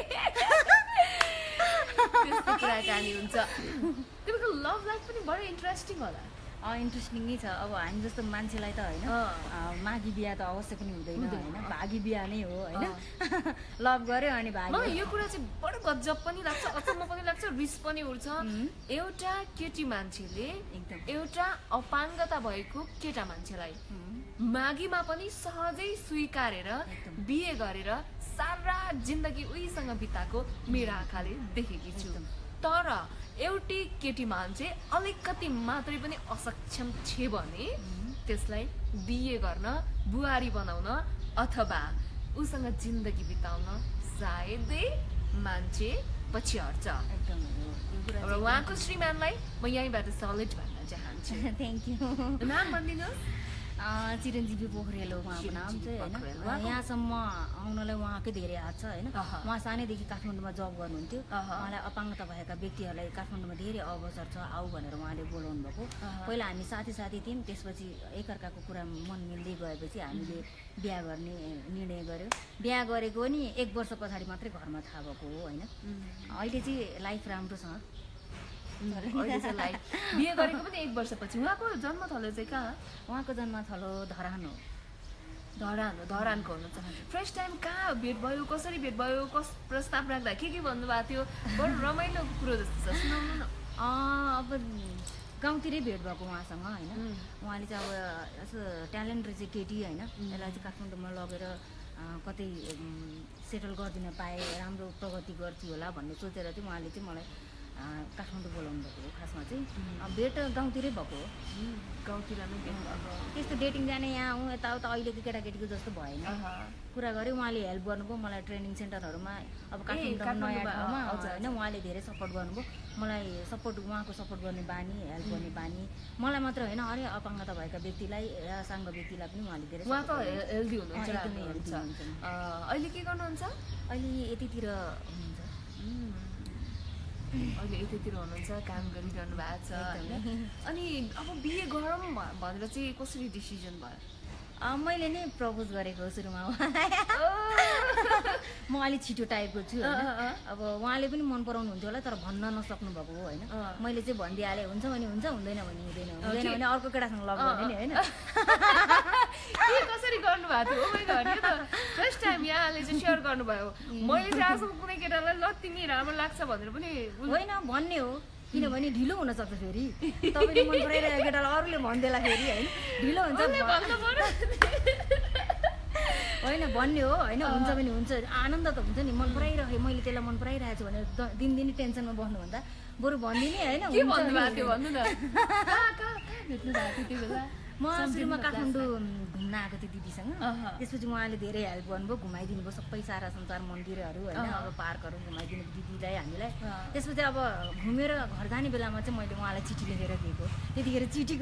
त्यस्तो कुराकानी हुन्छ। तिमीको लभ लाइफ पनि बडो इन्ट्रेस्टिङ होला।
इन्ट्रेस्टिङ नै छ। अब हामी जस्तो मान्छेलाई त होइन माघी बिहा त अवश्य पनि हुँदैन होइन, भागी बिहा नै हो होइन। लभ गर्यो अनि भाग्यो।
मलाई यो कुरा चाहिँ बडो गजब पनि लाग्छ, अचम्म पनि लाग्छ, रिस पनि उठ्छ। एउटा केटी मान्छेले
एकदम
एउटा अपाङ्गता भएको केटा मान्छेलाई माघीमा पनि सहजै स्वीकारेर बिहे गरेर सारा जिन्दगी उहीसँग बिताएको मेरो आँखाले देखेकी छु। तर एउटी केटी मान्छे अलिकति मात्रै पनि असक्षम छे भने त्यसलाई बिहे गर्न, बुहारी बनाउन अथवा उसँग जिन्दगी बिताउन सायदै मान्छे पछि हट्छ। र उहाँको श्रीमानलाई म यहीँबाट सल्युट भन्न चाहन्छु।
Thank you.
नाम भनिदिनुहोस्।
चिरञ्जीवी पोखरेल हो उहाँको नाम चाहिँ होइन। यहाँसम्म आउनलाई उहाँकै धेरै हात छ होइन। उहाँ सानैदेखि काठमाडौँमा जब गर्नुहुन्थ्यो। उहाँलाई अपाङ्गता भएका व्यक्तिहरूलाई काठमाडौँमा धेरै अवसर छ, आऊ भनेर उहाँले बोलाउनु भएको। पहिला हामी साथी थियौँ, त्यसपछि एकअर्काको कुरा मन मिल्दै गएपछि हामीले बिहा गर्ने निर्णय गऱ्यौँ। बिहा गरेको नि 1 वर्ष पछाडि मात्रै घरमा थाहा भएको हो होइन। अहिले चाहिँ लाइफ राम्रो छ।
बिहे गरेको पनि 1 वर्षपछि। उहाँको जन्मथलो चाहिँ कहाँ?
उहाँको जन्मथलो धरान हो।
धरानको हुनुहुन्छ। फर्स्ट टाइम कहाँ भेट भयो, कसरी भेट भयो, प्रस्ताव राख्दा के भन्नुभएको थियो? बडो रमाइलो कुरो जस्तो छ, सुनाउनु न।
अब गाउँतिरै भेट भएको उहाँसँग होइन। उहाँले चाहिँ अब यसो ट्यालेन्ट रहेछ केटी होइन, यसलाई चाहिँ काठमाडौँमा लगेर कतै सेटल गरिदिन पाए राम्रो प्रगति गर्थ्यो होला भन्ने सोचेर चाहिँ उहाँले चाहिँ मलाई काठमाडौँ बोलाउनु भएको हो। खासमा चाहिँ भेट गाउँतिरै भएको हो।
गाउँतिर नै भेट भएको।
त्यस्तो डेटिङ जाने यहाँ आउँ यताउता अहिलेको केटाकेटीको जस्तो भएन। कुरा गऱ्यो, उहाँले हेल्प गर्नुभयो मलाई ट्रेनिङ सेन्टरहरूमा। अब काठमाडौँ नयाँ ठाउँमा होइन, उहाँले धेरै सपोर्ट गर्नुभयो मलाई। उहाँको सपोर्ट गर्ने बानी, हेल्प गर्ने बानी मलाई मात्र होइन, अरे अपाङ्गता भएका व्यक्तिलाई या साङ्ग व्यक्तिलाई पनि उहाँले धेरै।
उहाँ त हेल्दी हुनुहुन्छ।
एकदमै हेल्दी हुनुहुन्छ।
अहिले के गर्नुहुन्छ?
अहिले यतितिर हुनुहुन्छ।
अहिले यतितिर हुनुहुन्छ, काम गरिरहनु भएको छ होइन। अनि अब बिहे गरौँ भनेर चाहिँ कसरी डिसिजन भयो?
मैले नै प्रपोज गरेको सुरुमा। म अलिक छिटो टाइपको छु होइन। अब उहाँले पनि मन पराउनु हुन्थ्यो होला, तर भन्न नसक्नु भएको हो होइन। मैले चाहिँ भनिदिइहालेँ, हुन्छ भने हुन्छ, हुँदैन भने हुँदैन, हुँदैन भने अर्को केटासँग लभ गर्ने नि होइन।
कसरी गर्नुभएको थियो? ओमाइ गड, यो त फर्स्ट टाइम यहाँले चाहिँ सेयर गर्नुभयो। मैले चाहिँ आजसम्म कुनै केटालाई ल तिमी राम्रो लाग्छ भनेर पनि
होइन भन्ने हो, किनभने ढिलो हुनसक्छ फेरि। तपाईँले मन पराइरहेको केटालाई अरूले भनिदिएला फेरि होइन, ढिलो हुन्छ होइन भन्ने हो होइन। हुन्छ भने हुन्छ, आनन्द त हुन्छ नि। मन पराइरहे, मैले त्यसलाई मन पराइरहेको छु भनेर दिनदिनै टेन्सनमा बस्नुभन्दा बरु भनिदिने होइन। म सुरुमा काठमाडौँ घुम्न आएको थिएँ दिदीसँग। त्यसपछि उहाँले धेरै हेल्प गर्नुभयो, घुमाइदिनु भयो सबै सारा संसार मन्दिरहरू होइन, अब पार्कहरू घुमाइदिनु दिदीलाई हामीलाई। त्यसपछि अब घुमेर घर जाने बेलामा चाहिँ मैले उहाँलाई चिठी लेखेर दिएको। त्यतिखेर चिठीको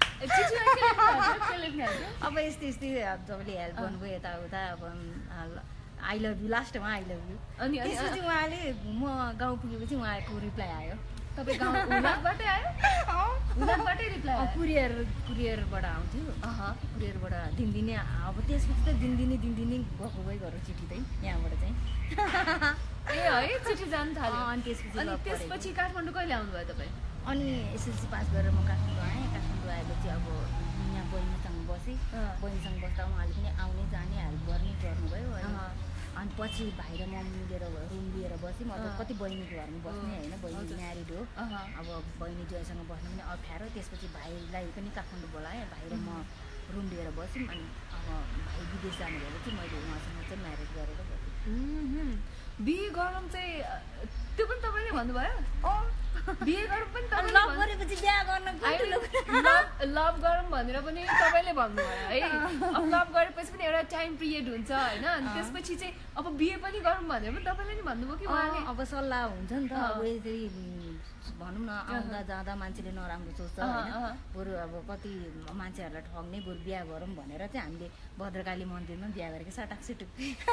अब यस्तै यस्तै तपाईँले हेल्प गर्नुभयो यताउता। अब आई लभ यु लास्टमा आई लभ यु। अनि त्यसपछि उहाँले म गाउँ पुगेपछि उहाँको रिप्लाई आयो।
तपाईँ गाउँ हुलाकबाटै आयो? हुलाकबाटै रिप्लाई आयो?
कुरियरबाट आउँथ्यो। कुरियरबाट दिनदिनै। अब त्यसपछि त दिनदिनै गएको गरौँ चिठी चाहिँ यहाँबाट चाहिँ।
ए है, चिठी जानु थाल्यो।
अनि
त्यसपछि काठमाडौँ कहिले आउनुभयो तपाईँ?
अनि एसएलसी पास गरेर म काठमाडौँ आएँ। काठमाडौँ आएपछि अब यहाँ बहिनीसँग बसेँ। बहिनीसँग बस्दा उहाँले पनि आउने जाने हेल्प गर्नुभयो होइन। अनि पछि भाइ र म मिलेर रुम लिएर बसेँ। म त कति बहिनीको घरमा बस्ने होइन, बहिनी म्यारिड हो। अब बहिनी ज्वाइँसँग बस्नु पनि अप्ठ्यारो। त्यसपछि भाइलाई पनि काठमाडौँ बोलाएँ, भाइ र म रुम लिएर बस्यौँ। अनि अब भाइ विदेश जानुभएपछि मैले उहाँसँग चाहिँ म्यारेज गरेर बसेँ।
बिहे गरौँ चाहिँ त्यो पनि तपाईँले भन्नुभयो बिहे गरौँ पनि
लभ गरेपछि बिहा गर्न
लभ गरौँ भनेर पनि तपाईँले भन्नुभयो है अब लभ गरेपछि पनि एउटा टाइम पिरियड हुन्छ होइन अनि त्यसपछि चाहिँ अब बिहे पनि गरौँ भनेर पनि तपाईँले नि भन्नुभयो कि उहाँले
अब सल्लाह हुन्छ नि त अब यसरी भनौँ न आउँदा जाँदा मान्छेले नराम्रो सोच्छ होइन बरु अब कति मान्छेहरूलाई ठग्ने बरु बिहा गरौँ भनेर चाहिँ हामीले भद्रकाली मन्दिरमा बिहा गरेको सटाक सिटुक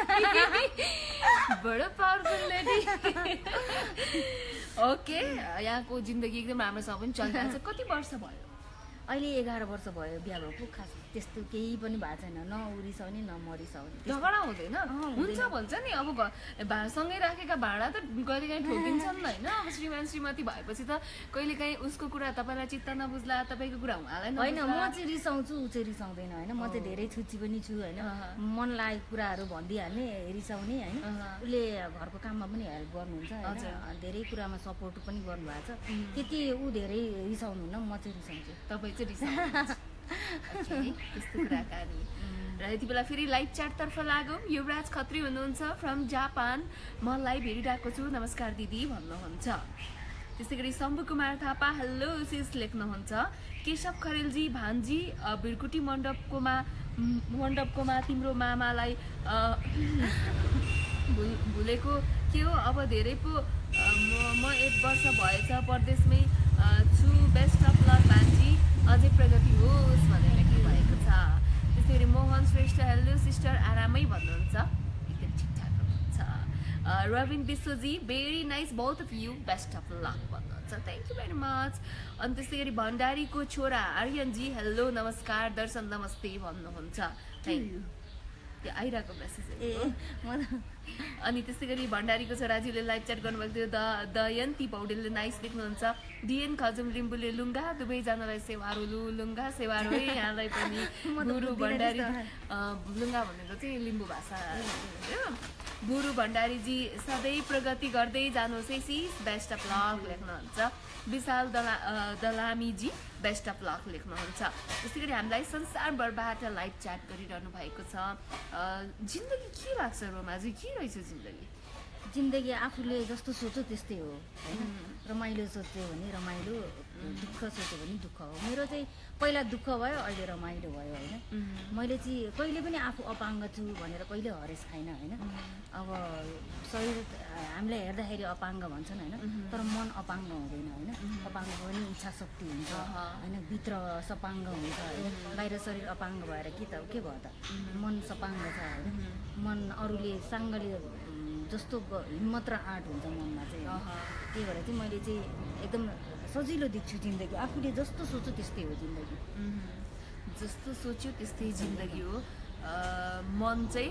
बडो पावरफुल लेडी ओके यहाँको जिन्दगी एकदम राम्रोसँग पनि चलिरहेको छ कति वर्ष भयो
अहिले 11 वर्ष भयो बिहा भएको खास त्यस्तो केही पनि भएको छैन न उरिसाउने न मरिसाउने
झगडा हुँदैन हुन्छ भन्छ नि अब सँगै राखेका भाँडा त कहिलेकाहीँ ठोकिन्छन् होइन अब श्रीमान श्रीमती भएपछि त कहिलेकाहीँ उसको कुरा तपाईँलाई चित्त नबुझ्ला तपाईँको कुरा उहाँलाई
होइन म चाहिँ रिसाउँछु ऊ चाहिँ रिसाउँदैन होइन म चाहिँ धेरै छुच्ची पनि छु होइन मन लागेको कुराहरू भनिदिइहाल्ने रिसाउने होइन उसले घरको काममा पनि हेल्प गर्नुहुन्छ होइन धेरै कुरामा सपोर्ट पनि गर्नुभएको छ त्यति ऊ धेरै रिसाउनुहुन्न म चाहिँ रिसाउँछु
तपाईँ चाहिँ रिसाउनुहुन्छ त्यस्तो कुराकानी र यति बेला फेरि लाइभ च्याटतर्फ लागौँ युवराज खत्री हुनुहुन्छ फ्रम जापान म लाइभ हेरिरहेको छु नमस्कार दिदी भन्नुहुन्छ त्यसै गरी शम्भु कुमार थापा हेलो सिस लेख्नुहुन्छ केशव खरेलजी भान्जी बिरकुटी मण्डपकोमा तिम्रो मामालाई भुलेको के हो अब धेरै पो म 1 वर्ष भएछ परदेशमै छु बेस्ट अफ लक भान्जी अझै प्रगति होस् भनेर लेख्नु भएको छ त्यसै गरी मोहन श्रेष्ठ हेलो सिस्टर आरामै भन्नुहुन्छ एकदम ठिकठाक हुनुहुन्छ रविन विश्वजी very nice both of you best of luck भन्नुहुन्छ थ्याङ्क यू भेरी मच अनि त्यसै गरी भण्डारीको छोरा आर्यनजी हेलो नमस्कार दर्शन नमस्ते भन्नुहुन्छ थ्याङ्क यू त्यो आइरहेको मेसेज अनि त्यसै गरी भण्डारीको छोराजीले लाइभ च्याट गर्नुभएको थियो दयन्ती पौडेलले नाइस लेख्नुहुन्छ डिएन खजुम लिम्बुले लुङ्गा दुवैजनालाई सेवारो लुङ्गा सेवारो है यहाँलाई पनि गुरु भण्डारी लुङ्गा भनेको चाहिँ लिम्बू भाषा गुरु भण्डारीजी सधैँ प्रगति गर्दै जानुहोस् है सिस बेस्ट अफ लक लेख्नुहुन्छ विशाल दलामीजी बेस्ट अफ लक लेख्नुहुन्छ त्यसै गरी हामीलाई संसारभरबाट लाइभ च्याट गरिरहनु भएको छ जिन्दगी के लाग्छ रोमाजी के रहेछ जिन्दगी
आफूले जस्तो सोच्यो त्यस्तै हो होइन रमाइलो सोच्यो भने रमाइलो दुःख सोच्यो भने दुःख हो मेरो चाहिँ पहिला दुःख भयो अहिले रमाइलो भयो होइन मैले चाहिँ कहिले पनि आफू अपाङ्ग छु भनेर कहिले हरेस खाइन होइन अब शरीर हामीलाई हेर्दाखेरि अपाङ्ग भन्छन् होइन तर मन अपाङ्ग हुँदैन होइन अपाङ्गको पनि इच्छा शक्ति हुन्छ होइन भित्र सपाङ्ग हुन्छ होइन बाहिर शरीर अपाङ्ग भएर के भयो त मन सपाङ्ग छ होइन मन अरूले साङ्गले जस्तो हिम्मत र आँट हुन्छ मनमा चाहिँ त्यही भएर चाहिँ मैले चाहिँ एकदम सजिलो देख्छु जिन्दगी आफूले जस्तो सोच्यो त्यस्तै हो जिन्दगी
जस्तो सोच्यो त्यस्तै जिन्दगी हो मन चाहिँ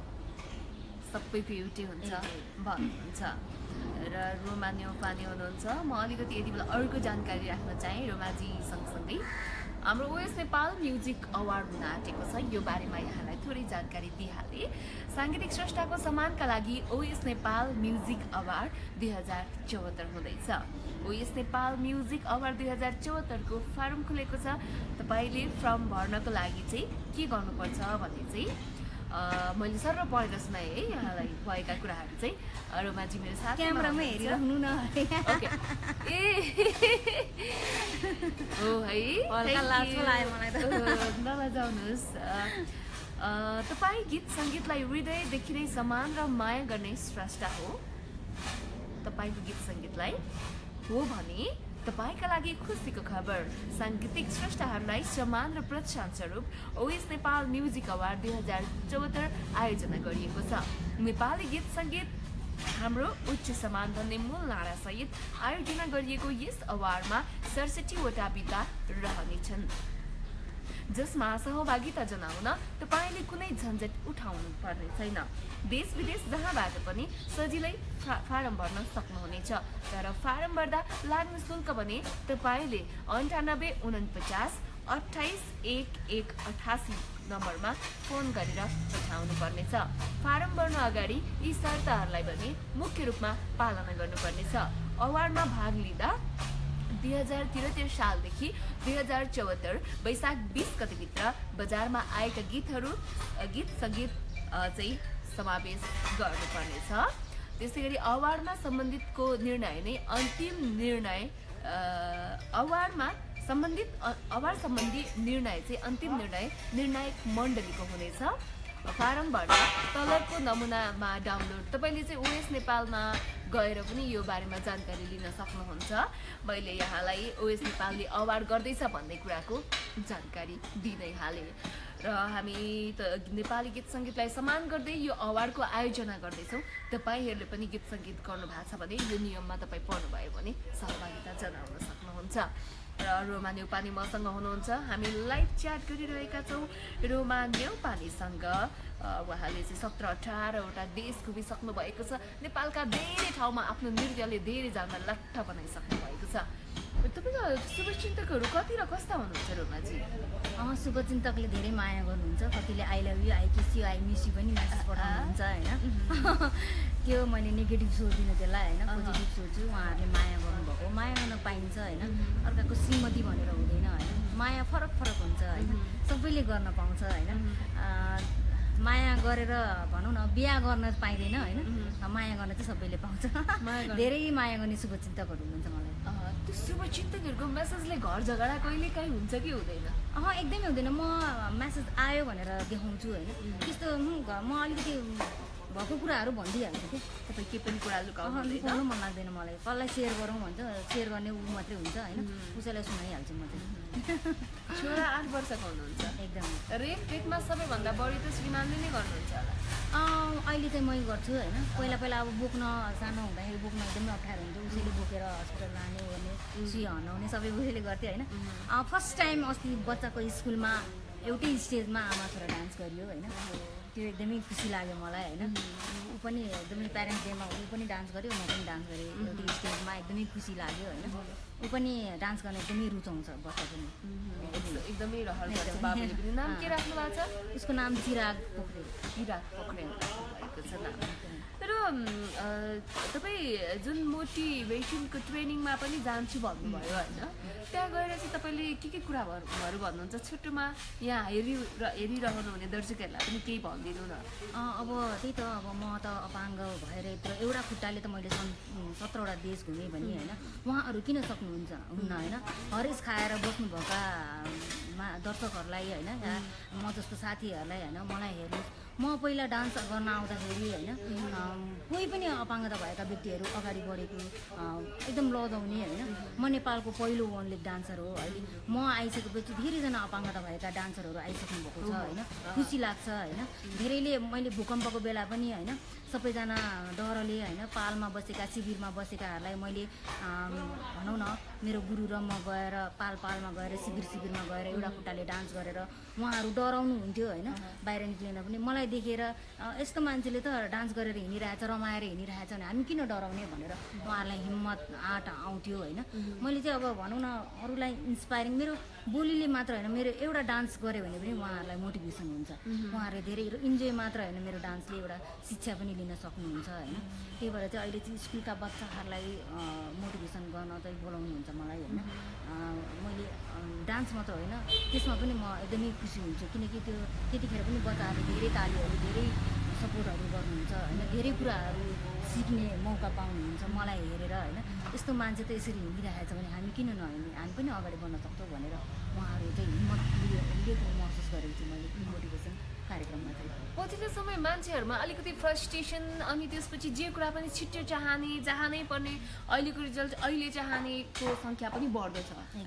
सबैको एउटै हुन्छ भन्नुहुन्छ र रोमा न्यौपाने हुनुहुन्छ म अलिकति यति बेला अर्को जानकारी राख्न चाहेँ रोमाजी सँगसँगै हाम्रो ओएस नेपाल म्युजिक अवार्ड हुन आँटेको छ यो बारेमा यहाँलाई थोरै जानकारी दिइहालेँ साङ्गीतिक स्रष्टाको सम्मानका लागि ओएस नेपाल म्युजिक अवार्ड 2074 हुँदैछ ओएस नेपाल म्युजिक अवार्ड 2074 को फारम खुलेको छ तपाईले फर्म भर्नको लागि चाहिँ के गर्नुपर्छ भने चाहिँ मैले सर पढेर सुनाएँ है यहाँलाई भएका कुराहरू चाहिँ रोमाजी मेरो साथ
क्यामेरामा हेरिराख्नु न
ओके ए हो है नलजाउनुहोस् तपाईँ गीत सङ्गीतलाई हृदयदेखि नै सम्मान र माया गर्ने स्रष्टा हो तपाईँको गीत सङ्गीतलाई हो भने तपाईका लागि खुसीको खबर साङ्गीतिक स्रष्टाहरूलाई सम्मान र प्रोत्साहन स्वरूप ओएस नेपाल म्युजिक अवार्ड 2074 आयोजना गरिएको छ नेपाली गीत सङ्गीत हाम्रो उच्च सम्मान भन्ने मूल नारासहित आयोजना गरिएको यस अवार्डमा 67 वटा विधा रहनेछन् जसमा सहभागिता जनाउन तपाईले कुनै झन्झट उठाउनु पर्ने छैन देश विदेश जहाँबाट पनि सजिलै फारम भर्न सक्नुहुनेछ तर फारम भर्दा लाग्ने शुल्क भने तपाईले 9849 281188 नम्बरमा फोन गरेर पठाउनु पर्नेछ फारम भर्न अगाडि यी शर्तहरूलाई पनि मुख्य रूपमा पालना गर्नुपर्नेछ अवार्डमा भाग लिँदा 2073 सालदेखि 2074 वैशाख 20 गतेभित्र बजारमा आएका गीत सङ्गीत चाहिँ समावेश गर्नुपर्नेछ त्यसै गरी अवार्डमा सम्बन्धितको निर्णय नै अन्तिम निर्णय अवार्ड सम्बन्धी निर्णय चाहिँ अन्तिम निर्णायक मण्डलीको हुनेछ। फारम भर्दा तलको नमुनामा डाउनलोड तपाईले चाहिँ ओएस नेपालमा गएर पनि यो बारेमा जानकारी लिन सक्नुहुन्छ। मैले यहाँलाई ओएस नेपालले अवार्ड गर्दैछ भन्ने कुराको जानकारी दिँदै हालेँ र हामी त नेपाली गीत सङ्गीतलाई सम्मान गर्दै यो अवार्डको आयोजना गर्दैछौँ। तपाईँहरूले पनि गीत सङ्गीत गर्नु भएको छ भने यो नियममा तपाईँ पढ्नुभयो भने सहभागिता जनाउन सक्नुहुन्छ। र रोमा न्यौपाने मसँग हुनुहुन्छ, हामी लाइभ च्याट गरिरहेका छौँ रोमा न्यौपानेसँग। उहाँले चाहिँ 17-18वटा देश घुमिसक्नु भएको छ। नेपालका धेरै ठाउँमा आफ्नो नृत्यले धेरैजना लट्ठ बनाइसक्नु भएको छ। तपाईँको शुभचिन्तकहरू कति र कस्ता हुनुहुन्छ रोमाजी?
शुभचिन्तकले धेरै माया गर्नुहुन्छ, कतिले I love you, I kiss you, I miss you पनि मेसेज पठाउनुहुन्छ होइन। त्यो मैले नेगेटिभ सोच्दिनँ त्यसलाई होइन, पोजिटिभ सोच्छु। उहाँहरूले माया गर्नुभएको, माया गर्न पाइन्छ होइन, अर्काको श्रीमती भनेर हुँदैन होइन। माया फरक फरक हुन्छ होइन, सबैले गर्न पाउँछ होइन। माया गरेर भनौँ न बिहा गर्न पाइँदैन होइन, माया गर्न चाहिँ सबैले पाउँछ। धेरै माया गर्ने शुभचिन्तकहरू हुनुहुन्छ मलाई।
त्यो शुभचिन्तकहरूको मेसेजले घर झगडा कहिले काहीँ हुन्छ कि हुँदैन?
एकदमै हुँदैन। म मेसेज आयो भनेर देखाउँछु होइन, त्यस्तो म अलिकति भएको कुराहरू भनिदिइहाल्छु कि।
तपाईँ के पनि कुरा लुकाउनु
मन लाग्दैन मलाई। कसलाई सेयर गरौँ भन्छ, सेयर गर्ने ऊ मात्रै हुन्छ होइन, उसैलाई सुनाइहाल्छु म चाहिँ।
छोरा 8 वर्षको हुनुहुन्छ।
एकदम
रेखमा सबैभन्दा बढी त श्रीमानले नै गर्नुहुन्छ होला।
अहिले चाहिँ मै गर्छु होइन। पहिला अब बोक्न सानो हुँदाखेरि बोक्न एकदमै अप्ठ्यारो हुन्छ, उसैले बोकेर हस्पिटल लाने ओर्ने सुई हनाउने सबै उसैले गर्थ्यो होइन। फर्स्ट टाइम अस्ति बच्चाको स्कुलमा एउटै स्टेजमा आमा छोरा डान्स गरियो होइन, त्यो एकदमै खुसी लाग्यो मलाई होइन। ऊ पनि एकदमै प्यारेन्ट्स डेमा ऊ पनि डान्स गर्यो, म पनि डान्स गरेँ एउटै स्टेजमा, एकदमै खुसी लाग्यो होइन। ऊ पनि डान्स गर्न एकदमै रुचाउँछ बच्चा पनि,
एकदमै रहर गर्छ। बाबुले पनि नाम के राख्नु भएको छ?
उसको नाम चिराग पोखरेल
भएको छ नाम। तर तपाईँ जुन मोटिभेसनको ट्रेनिङमा पनि जान्छु भन्नुभयो होइन, त्यहाँ गएर चाहिँ तपाईँले के कुराहरू भन्नुहुन्छ? छोटोमा यहाँ हेरिरहनु हुने दर्शकहरूलाई पनि केही भनिदिनु न।
अब त्यही त, अब म त अपाङ्ग भएर यत्रो एउटा खुट्टाले त मैले 17वटा देश घुमेँ भने होइन, उहाँहरू किन सक्नुहुन्छ हुन्न होइन। हरेस खाएर बस्नुभएका दर्शकहरूलाई होइन, म जस्तो साथीहरूलाई होइन, मलाई हेर्नुहोस्, म पहिला डान्स गर्न आउँदाखेरि होइन, कोही पनि अपाङ्गता भएका व्यक्तिहरू अगाडि बढेको एकदम लजाउने होइन। म नेपालको पहिलो वनले डान्सर हो अहिले। म आइसकेपछि धेरैजना अपाङ्गता भएका डान्सरहरू आइसक्नु भएको छ होइन, खुसी लाग्छ होइन। धेरैले मैले भूकम्पको बेला पनि होइन, सबैजना डरले होइन पालमा बसेका शिविरमा बसेकाहरूलाई मैले भनौँ न मेरो गुरु र म गएर पालमा गएर शिविरमा गएर एउटा खुट्टाले डान्स गरेर उहाँहरू डराउनु हुन्थ्यो होइन। बाहिर निक्लिन पनि मलाई देखेर यस्तो मान्छेले त डान्स गरेर हिँडिरहेछ, रमाएर हिँडिरहेछ भने हामी किन डराउने भनेर उहाँहरूलाई हिम्मत आँट आउँथ्यो होइन। मैले चाहिँ अब भनौँ न अरूलाई इन्सपायरिङ मेरो बोलीले मात्र होइन, मेरो एउटा डान्स गऱ्यो भने पनि उहाँहरूलाई मोटिभेसन हुन्छ। उहाँहरूले धेरै इन्जोय मात्र होइन, मेरो डान्सले एउटा शिक्षा पनि लिन सक्नुहुन्छ होइन। त्यही भएर चाहिँ अहिले चाहिँ स्कुलका बच्चाहरूलाई मोटिभेसन गर्न चाहिँ बोलाउनुहुन्छ मलाई होइन। मैले डान्स मात्र होइन, त्यसमा पनि म एकदमै खुसी हुन्छु, किनकि त्यो त्यतिखेर पनि बच्चाहरूले धेरै तालीहरू धेरै सपोर्टहरू गर्नुहुन्छ होइन, धेरै कुराहरू सिक्ने मौका पाउनुहुन्छ मलाई हेरेर होइन। यस्तो मान्छे त यसरी हिँडिरहेको छ भने हामी किन नहिँड्ने, हामी पनि अगाडि बढ्न सक्छौँ भनेर उहाँहरू चाहिँ हिम्मत लिएको महसुस गरेको छु मैले मोटिभेसन कार्यक्रममा चाहिँ।
पछिल्लो समय मान्छेहरूमा अलिकति फ्रस्ट्रेसन, अनि त्यसपछि जे कुरा पनि छिट्टो चाहनै पर्ने, अहिलेको रिजल्ट अहिले चाहनेको सङ्ख्या पनि बढ्दछ है।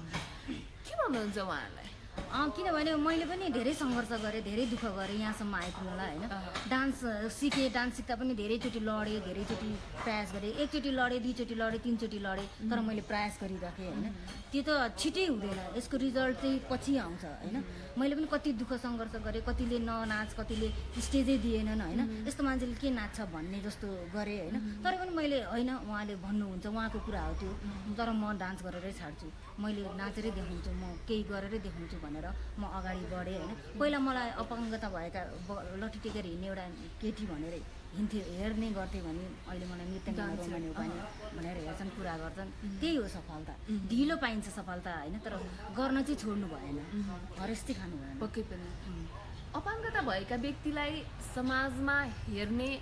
के भन्नुहुन्छ उहाँहरूलाई?
किनभने मैले पनि धेरै सङ्घर्ष गरेँ, धेरै दुःख गरेँ यहाँसम्म आइपुग्नलाई होइन। डान्स सिकेँ, डान्स सिक्दा पनि धेरैचोटि लडेँ, धेरैचोटि प्रयास गरेँ। एकचोटि लडेँ, दुईचोटि लडेँ, तिनचोटि लडेँ, तर मैले प्रयास गरिराखेँ होइन। त्यो त छिटै हुँदैन, यसको रिजल्ट चाहिँ पछि आउँछ होइन। मैले पनि कति दुःख सङ्घर्ष गरेँ, कतिले ननाच, कतिले स्टेजै दिएनन् होइन। यस्तो मान्छेले के नाच्छ भन्ने जस्तो गरेँ होइन। तर पनि मैले होइन, उहाँले भन्नुहुन्छ, उहाँको कुरा हो त्यो, तर म डान्स गरेरै छाड्छु, मैले नाचेरै देखाउँछु, म केही गरेरै देखाउँछु भनेर म अगाडि बढेँ होइन। पहिला मलाई अपाङ्गता भएका लट्ठी टेकेर हिँड्ने एउटा केटी भनेर हेर्ने गर्थेँ भने अहिले मलाई नृत्य रोमान्य पानी भनेर हेर्छन्, कुरा गर्छन्। त्यही हो सफलता, ढिलो पाइन्छ सफलता होइन, तर गर्न चाहिँ छोड्नु भएन, हरेस्ती खानु भएन।
पक्कै पनि अपाङ्गता भएका व्यक्तिलाई समाजमा हेर्ने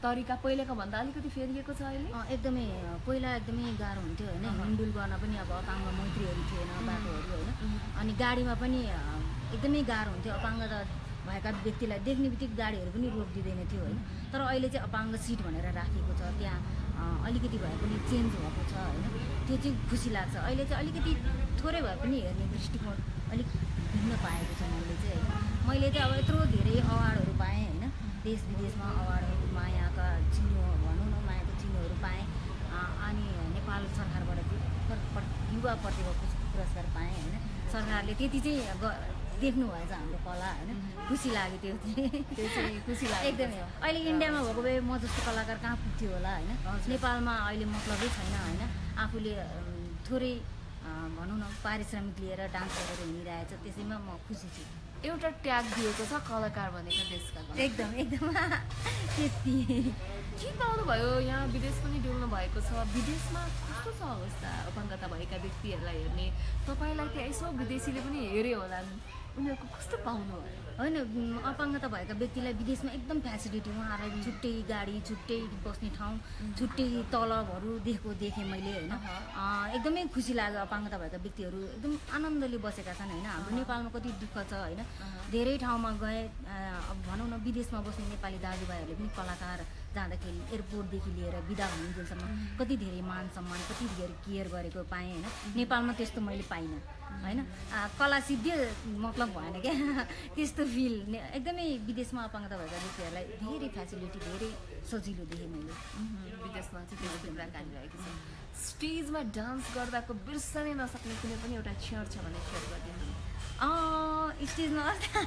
तरिका पहिलाको भन्दा अलिकति फेरिएको छ अहिले?
एकदमै पहिला एकदमै गाह्रो हुन्थ्यो होइन, हिँडडुल गर्न पनि अब अपाङ्ग मैत्रीहरू थिएन, बाटोहरू होइन, अनि गाडीमा पनि एकदमै गाह्रो हुन्थ्यो। अपाङ्गता भएका व्यक्तिलाई देख्ने बित्तिकै गाडीहरू पनि रोकिदिँदैन थियो होइन। तर अहिले चाहिँ अपाङ्ग सिट भनेर राखिएको छ, त्यहाँ अलिकति भए पनि चेन्ज भएको छ होइन, त्यो चाहिँ खुसी लाग्छ। अहिले चाहिँ अलिकति थोरै भए पनि हेर्ने दृष्टिकोण अलिक भिन्न पाएको छ मैले चाहिँ होइन। मैले चाहिँ अब यत्रो धेरै अवार्डहरू पाएँ होइन, देश विदेशमा अवार्डहरू, मायाका चिनो भनौँ न, मायाको चिनोहरू पाएँ। अनि नेपाल सरकारबाट चाहिँ युवा प्रतिभा पुरस्कार पाएँ होइन। सरकारले त्यति चाहिँ देख्नु भएछ हाम्रो कला होइन, खुसी लाग्यो त्यो चाहिँ खुसी लाग्यो एकदमै। अहिले इन्डियामा भएको भए म जस्तो कलाकार कहाँ पुग्थ्यो होला होइन। नेपालमा अहिले मतलबै छैन होइन, आफूले थोरै भनौँ न पारिश्रमिक लिएर डान्स गरेर हिँडिरहेछ, त्यसैमा म खुसी छु।
एउटा ट्याग दिएको छ कलाकार भनेको देशका,
एकदम एकदम त्यति
के पाउनुभयो? यहाँ विदेश पनि डुल्नु भएको छ, विदेशमा कस्तो छ अवस्था अपाङ्गता भएका व्यक्तिहरूलाई हेर्ने? तपाईँलाई त्यहाँ यसो विदेशीले पनि हेऱ्यो होला, उनीहरूको कस्तो पाउनुभयो?
होइन, अपाङ्गता भएका व्यक्तिलाई विदेशमा एकदम फेसिलिटी, उहाँहरूलाई छुट्टै गाडी, छुट्टै बस्ने ठाउँ, छुट्टै तलबहरू देखेँ मैले होइन। एकदमै खुसी लाग्यो। अपाङ्गता भएका व्यक्तिहरू एकदम आनन्दले बसेका छन् होइन। हाम्रो नेपालमा कति दुःख छ होइन, धेरै ठाउँमा गए अब भनौँ न विदेशमा बस्ने नेपाली दाजुभाइहरूले पनि कलाकार जाँदाखेरि एयरपोर्टदेखि लिएर बिदा हुनुन्जेलसम्म कति धेरै मान सम्मान, कति धेरै केयर गरेको पाएँ होइन। नेपालमा त्यस्तो मैले पाइनँ होइन। कला सिद्धियो मतलब भएन क्या त्यस्तो फिल। एकदमै विदेशमा अपाङ्गता भएका व्यक्तिहरूलाई धेरै फेसिलिटी, धेरै सजिलो देखेँ मैले।
विदेशमा चाहिँ त्यस्तो कुराकानी रहेको छ। स्टेजमा डान्स गर्दाको बिर्सनै नसक्ने कुनै पनि एउटा क्षण छ भने सेयर गरिदिनु।
स्टेजमा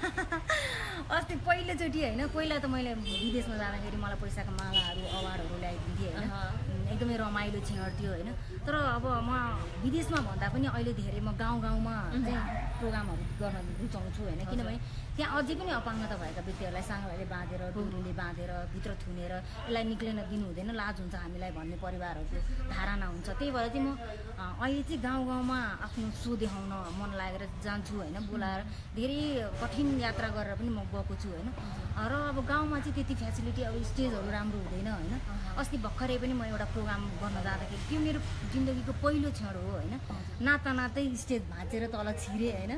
अस्ति पहिलोचोटि होइन, पहिला त मैले विदेशमा जाँदाखेरि मलाई पैसाको मालाहरू, अवार्डहरू ल्याइदिन्थेँ होइन, एकदमै रमाइलो क्षण थियो होइन। तर अब म विदेशमा भन्दा पनि अहिले धेरै म गाउँमा चाहिँ प्रोग्रामहरू गर्न रुचाउँछु होइन, किनभने त्यहाँ अझै पनि अपाङ्गता भएका व्यक्तिहरूलाई साङ्गाले बाँधेर, डोरीले बाँधेर भित्र थुनेर यसलाई निक्लिन दिनु हुँदैन, लाज हुन्छ हामीलाई भन्ने परिवारहरूको धारणा हुन्छ। त्यही भएर चाहिँ म अहिले चाहिँ गाउँमा आफ्नो सो देखाउन मन लागेर जान्छु होइन, बोलाएर धेरै कठिन यात्रा गरेर पनि म गएको छु होइन। र अब गाउँमा चाहिँ त्यति फेसिलिटी, अब स्टेजहरू राम्रो हुँदैन होइन। अस्ति भर्खरै पनि म एउटा प्रोग्राम गर्न जाँदाखेरि त्यो मेरो जिन्दगीको पहिलो क्षण हो होइन। नाच्दै स्टेज भाँचेर तल छिरेँ होइन,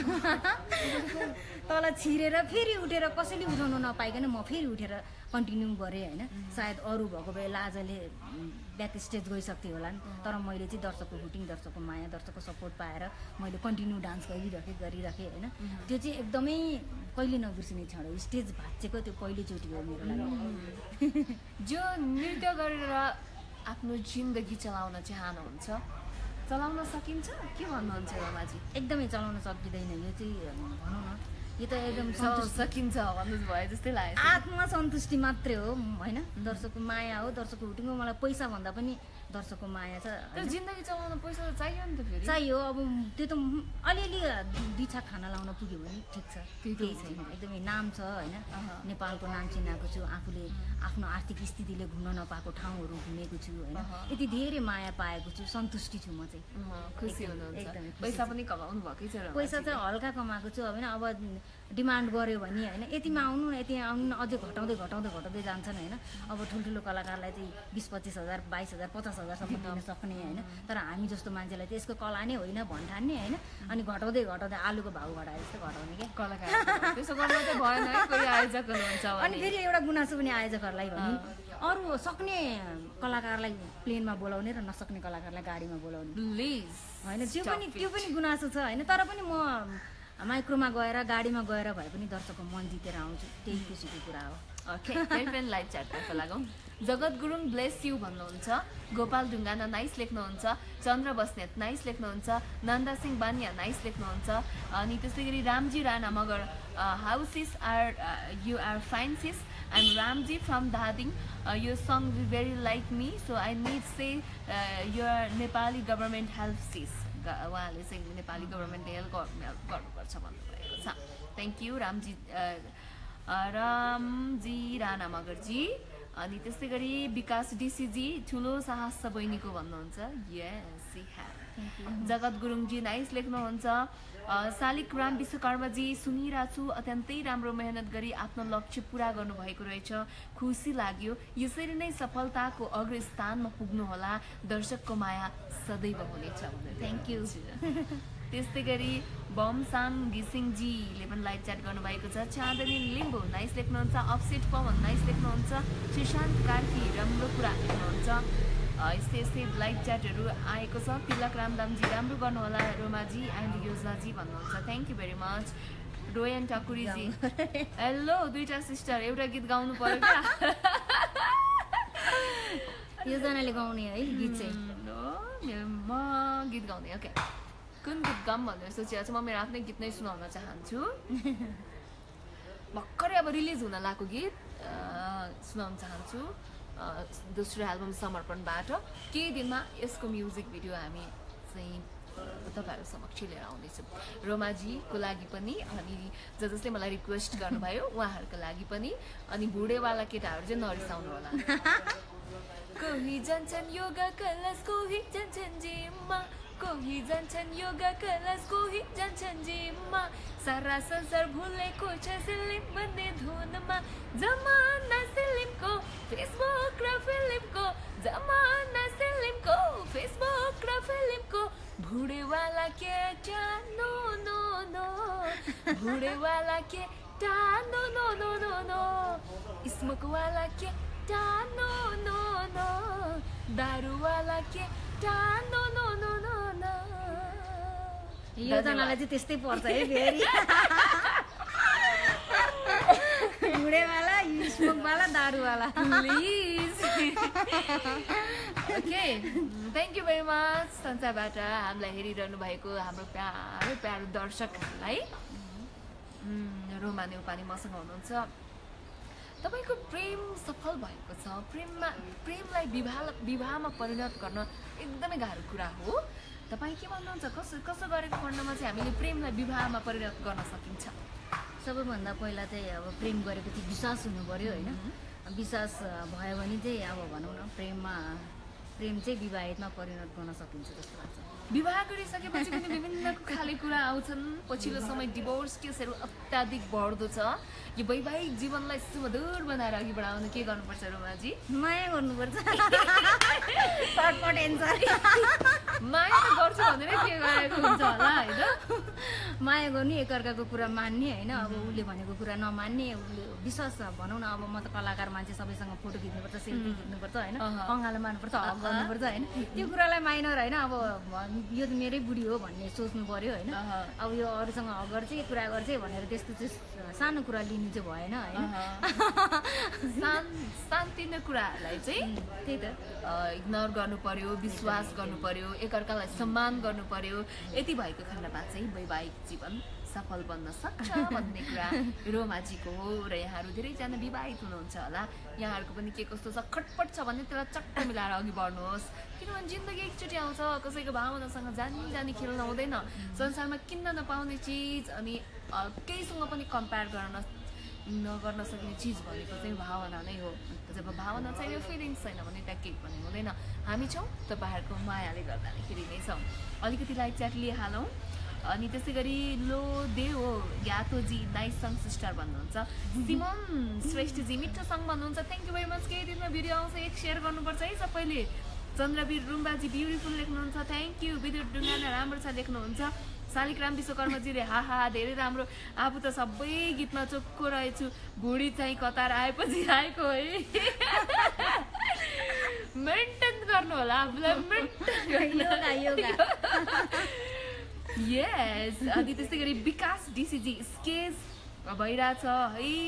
तल छिरेर फेरि उठेर कसैले उठाउन नपाइकन म फेरि उठेर कन्टिन्यू गरेँ होइन। सायद अरू भएको भए लाजले ब्याक स्टेज गइसक्थेँ होला नि, तर मैले चाहिँ दर्शकको हुटिङ, दर्शकको माया, दर्शकको सपोर्ट पाएर मैले कन्टिन्यू डान्स गरिराखेँ होइन। त्यो चाहिँ एकदमै कहिले नबिर्सिने क्षण हो। स्टेज भाँचेको त्यो पहिलोचोटि हो मेरो लागि।
जो नृत्य गरेर आफ्नो जिन्दगी चलाउन चाहनुहुन्छ, चलाउन सकिन्छ के भन्नुहुन्छ रमाजी?
एकदमै चलाउन सकिँदैन, यो चाहिँ भनौँ न, यो त एकदम
सकिन्छ भन्नु भयो जस्तै लाग्यो।
आत्मसन्तुष्टि मात्रै हो होइन, दर्शकको माया हो, दर्शकको हुटिङ हो। मलाई पैसा भन्दा पनि दर्शकको माया छ।
तर जिन्दगी चलाउन पैसा त चाहियो नि त फेरि।
चाहियो, अब त्यो त अलिअलि दिछा खाना लाउन पुग्यो भने ठिक छ, केही छैन। एकदमै नाम छ होइन, नेपालको नाम चिनाएको छु, आफूले आफ्नो आर्थिक स्थितिले घुम्न नपाएको ठाउँहरू घुमेको छु होइन। यति धेरै माया पाएको छु, सन्तुष्टि छु म चाहिँ।
खुसी हुनुहुन्छ? एकदमै। पैसा पनि कमाउनु भएकै छ?
पैसा चाहिँ हल्का कमाएको छु होइन। अब डिमान्ड गऱ्यो भने होइन, यतिमा आउनु न, यति आउनु न, अझै घटाउँदै जान्छन् होइन। अब ठुल्ठुलो कलाकारलाई चाहिँ 20-25 हजार, 22 हजार, 50 हजारसम्म दिन सक्ने होइन। तर हामी जस्तो मान्छेलाई चाहिँ यसको कला नै होइन भन्ठान्ने होइन, अनि घटाउँदै आलुको भाउ घटाए जस्तो घटाउने क्या
कलाकार। त्यसो गर्नु चाहिँ भएन है, कोही आयोजक हुनुहुन्छ भने।
अनि फेरि एउटा गुनासो पनि आयोजकहरूलाई भने, अरू सक्ने कलाकारलाई प्लेनमा बोलाउने र नसक्ने कलाकारलाई गाडीमा बोलाउने होइन, त्यो पनि गुनासो छ होइन। तर पनि म माइक्रोमा गएर, गाडीमा गएर भए पनि दर्शकको मन जितेर आउँछु, त्यही खुसीको कुरा हो।
ओके, लाइभ च्याटतर्फ लागौँ। जगत गुरुङ ब्लेस यु भन्नुहुन्छ, गोपाल ढुङ्गाना नाइस लेख्नुहुन्छ, चन्द्र बस्नेत नाइस लेख्नुहुन्छ, नन्दा सिंह बानिया नाइस लेख्नुहुन्छ, अनि त्यसै गरी Ramji Rana Magar how sis you are fine sis, I am Ramji from Dhading, यो song we very like me, so I need say your Nepali government help sis. उहाँले चाहिँ नेपाली गभर्मेन्टले हेल्प गर्नुपर्छ भन्नुभएको छ। थ्याङ्क यू रामजी राणा मगरजी। अनि त्यस्तै गरी विकास डिसीजी ठुलो साहस छ बहिनीको भन्नुहुन्छ। यस जगत गुरुङजी नाइस लेख्नुहुन्छ शालिग्राम विश्वकर्माजी सुनिरहेको छु अत्यन्तै राम्रो मेहनत गरी आफ्नो लक्ष्य पुरा गर्नुभएको रहेछ खुसी लाग्यो यसरी नै सफलताको अग्रस्थानमा पुग्नुहोला दर्शकको माया सदैव हुनेछ
थ्याङ्क यू
त्यस्तै गरी बमसाङ घिसिङजीले पनि लाइभ च्याट गर्नुभएको छ चाँदनी लिम्बू नाइस लेख्नुहुन्छ अपसेट पवन नाइस लेख्नुहुन्छ सुशान्त कार्की राम्रो कुरा लेख्नुहुन्छ यस्तै यस्तै लाइभ च्याटहरू आएको छ तिलक रामदामजी राम्रो गर्नुहोला रोमाजी एन्ड योजनाजी भन्नुहुन्छ thank you very much Royan ठकुरीजी हेलो दुईटा सिस्टर एउटा गीत गाउनु पर्यो क्या
योजनाले गाउने है गीत चाहिँ
म गीत गाउने ओके कुन गीत गाऊँ भनेर सोचिरहेको छु म मेरो आफ्नै गीत नै सुनाउन चाहन्छु भर्खरै अब रिलिज हुन लागेको गीत सुनाउन चाहन्छु दोस्रो एल्बम समर्पणबाट केही दिनमा यसको म्युजिक भिडियो हामी चाहिँ तपाईँहरू समक्ष लिएर आउँदैछौँ रोमाजीको लागि पनि अनि जसले मलाई रिक्वेस्ट गर्नुभयो उहाँहरूको लागि पनि अनि बुढेवाला केटाहरू चाहिँ नरिसाउनु होला कोही जान्छन् योगा क्लास कोही जान्छन् जिममा कोही जान्छन् योगा क्लास कोही जान्छन् जिममा सारा संसार भुलेको छ सिलिम भन्ने धुनमा जमाना सिलिमको फेसबुक र फिल्मको जमाना सिलिमको फेसबुक र फिल्मको बुढेवाला केटा नो नो नो बुढेवाला केटा no no no no no स्मोकवाला केटा नो नो नो दारूवाला केटा no no no no no
योजनालाई चाहिँ त्यस्तै पर्छ है फेरि बुढेवाला स्मोकवाला दारूवाला
please okay thank you very much संसारबाट हामीलाई हेरिरहनु भएको हाम्रो प्यारो प्यारो दर्शकहरूलाई रोमा नेउपाने मसँग हुनुहुन्छ तपाईँको प्रेम सफल भएको छ प्रेमलाई विवाहमा परिणत गर्न एकदमै गाह्रो कुरा हो तपाईँ के भन्नुहुन्छ कसो गरेको खण्डमा चाहिँ हामीले प्रेमलाई विवाहमा परिणत गर्न सकिन्छ
सबैभन्दा पहिला चाहिँ अब प्रेम गरेको चाहिँ विश्वास हुनु पर्यो होइन विश्वास भयो भने चाहिँ अब भनौँ न प्रेम चाहिँ विवाहितमा परिणत गर्न सकिन्छ जस्तो लाग्छ
विवाह गरिसकेपछि पनि विभिन्न खाले कुरा आउँछन् पछिल्लो समय डिभोर्स केसहरू अत्याधिक बढ्दो छ यो वैवाहिक जीवनलाई सुमधुर बनाएर अघि बढाउन के गर्नुपर्छ रोमाजी
माया गर्नुपर्छ सर्टकट एन्सर
माया त गर्छु भनेर के गरेको हुन्छ होला होइन
माया गर्ने एकअर्काको कुरा मान्ने होइन अब उसले भनेको कुरा नमान्ने उसले विश्वास भनौँ न अब म त कलाकार मान्छे सबैसँग फोटो खिच्नुपर्छ सेल्फी खिच्नुपर्छ होइन अँगालो मार्नुपर्छ हक गर्नुपर्छ होइन त्यो कुरालाई माइनर होइन अब यो त मेरै बुढी हो भन्ने सोच्नु पर्यो होइन अब यो अरूसँग हक गर्छ कुरा गर्छ भनेर त्यस्तो चाहिँ सानो कुरा लिनु चाहिँ भएन होइन
सानतिनो कुराहरूलाई चाहिँ त्यही त इग्नोर गर्नु पर्यो विश्वास गर्नु पर्यो एकअर्कालाई सम्मान गर्नु पर्यो यति भएको खण्डमा चाहिँ वैवाहिक जीवन सफल बन्न सक्छ भन्ने कुरा रोमाजीको हो र यहाँहरू धेरैजना विवाहित हुनुहुन्छ होला यहाँहरूको पनि के कस्तो छ खटपट छ भने त्यसलाई चट्ट मिलाएर अघि बढ्नुहोस् किनभने जिन्दगी एकचोटि आउँछ कसैको भावनासँग जानी खेल्न हुँदैन संसारमा किन्न नपाउने चिज अनि केहीसँग पनि कम्पेयर नगर्न सकिने चिज भनेको चाहिँ भावना नै हो जब भावना छैन फिलिङ्स छैन भने त्यहाँ केही पनि हुँदैन हामी छौँ तपाईँहरूको मायाले गर्दाखेरि नै छौँ अलिकति लाइभ च्याट लिइहालौँ अनि त्यसै गरी लो देव ज्ञातोजी नाइस सङ सिस्टर भन्नुहुन्छ सिमन श्रेष्ठजी मिठो सङ भन्नुहुन्छ थ्याङ्क यू भेरी मच केही दिनमा भिडियो आउँछ एक सेयर गर्नुपर्छ है सबैले चन्द्रवीर रुम्बाजी ब्युटिफुल लेख्नुहुन्छ थ्याङ्क यू विद्युत ढुङ्गाना राम्रो छ लेख्नुहुन्छ शालिग्राम विश्वकर्माजीले हाहा धेरै राम्रो आफू त सबै गीतमा चोखो रहेछु बुढी चाहिँ कतार आएपछि आएको है मेन्टेन गर्नु होला आफूलाई यस अनि त्यस्तै गरी विकास डिसिजी स्केच भइरहेछ है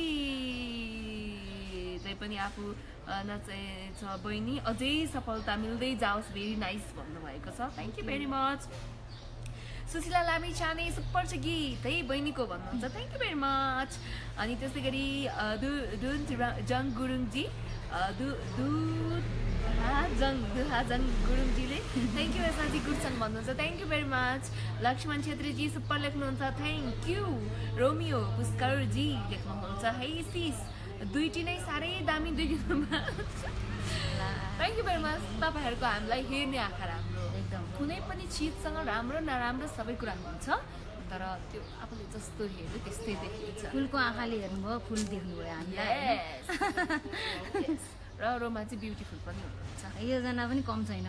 त्यही पनि आफू नचाहिँ छ बहिनी अझै सफलता मिल्दै जाओस् भेरी नाइस भन्नुभएको छ thank you very much Sushila Lami छाने सुपर छ गीत है बहिनीको भन्नुहुन्छ थ्याङ्क यू भेरी मच अनि त्यस्तै गरी जङ गुरुङजी दुहाजङ गुरुङजीले थ्याङ्क यू एसाजी गुडसङ भन्नुहुन्छ thank you very much Laxman छेत्रीजी सुपर लेख्नुहुन्छ थ्याङ्क यू रोमियो पुष्करजी लेख्नुहुन्छ है सिस दुईटी नै साह्रै दामी दुईटी थ्याङ्क यू भेरी मच तपाईँहरूको हामीलाई हेर्ने आँखा राम्रो
एकदम
कुनै पनि चिजसँग राम्रो नराम्रो सबै कुरा हुन्छ तर त्यो आफूले जस्तो हेर्यो त्यस्तै देखिन्छ
फुलको आँखाले हेर्नुभयो फुल देख्नुभयो हामीलाई
र रोमा चाहिँ ब्युटिफुल पनि हुनुहुन्छ
योजना पनि कम छैन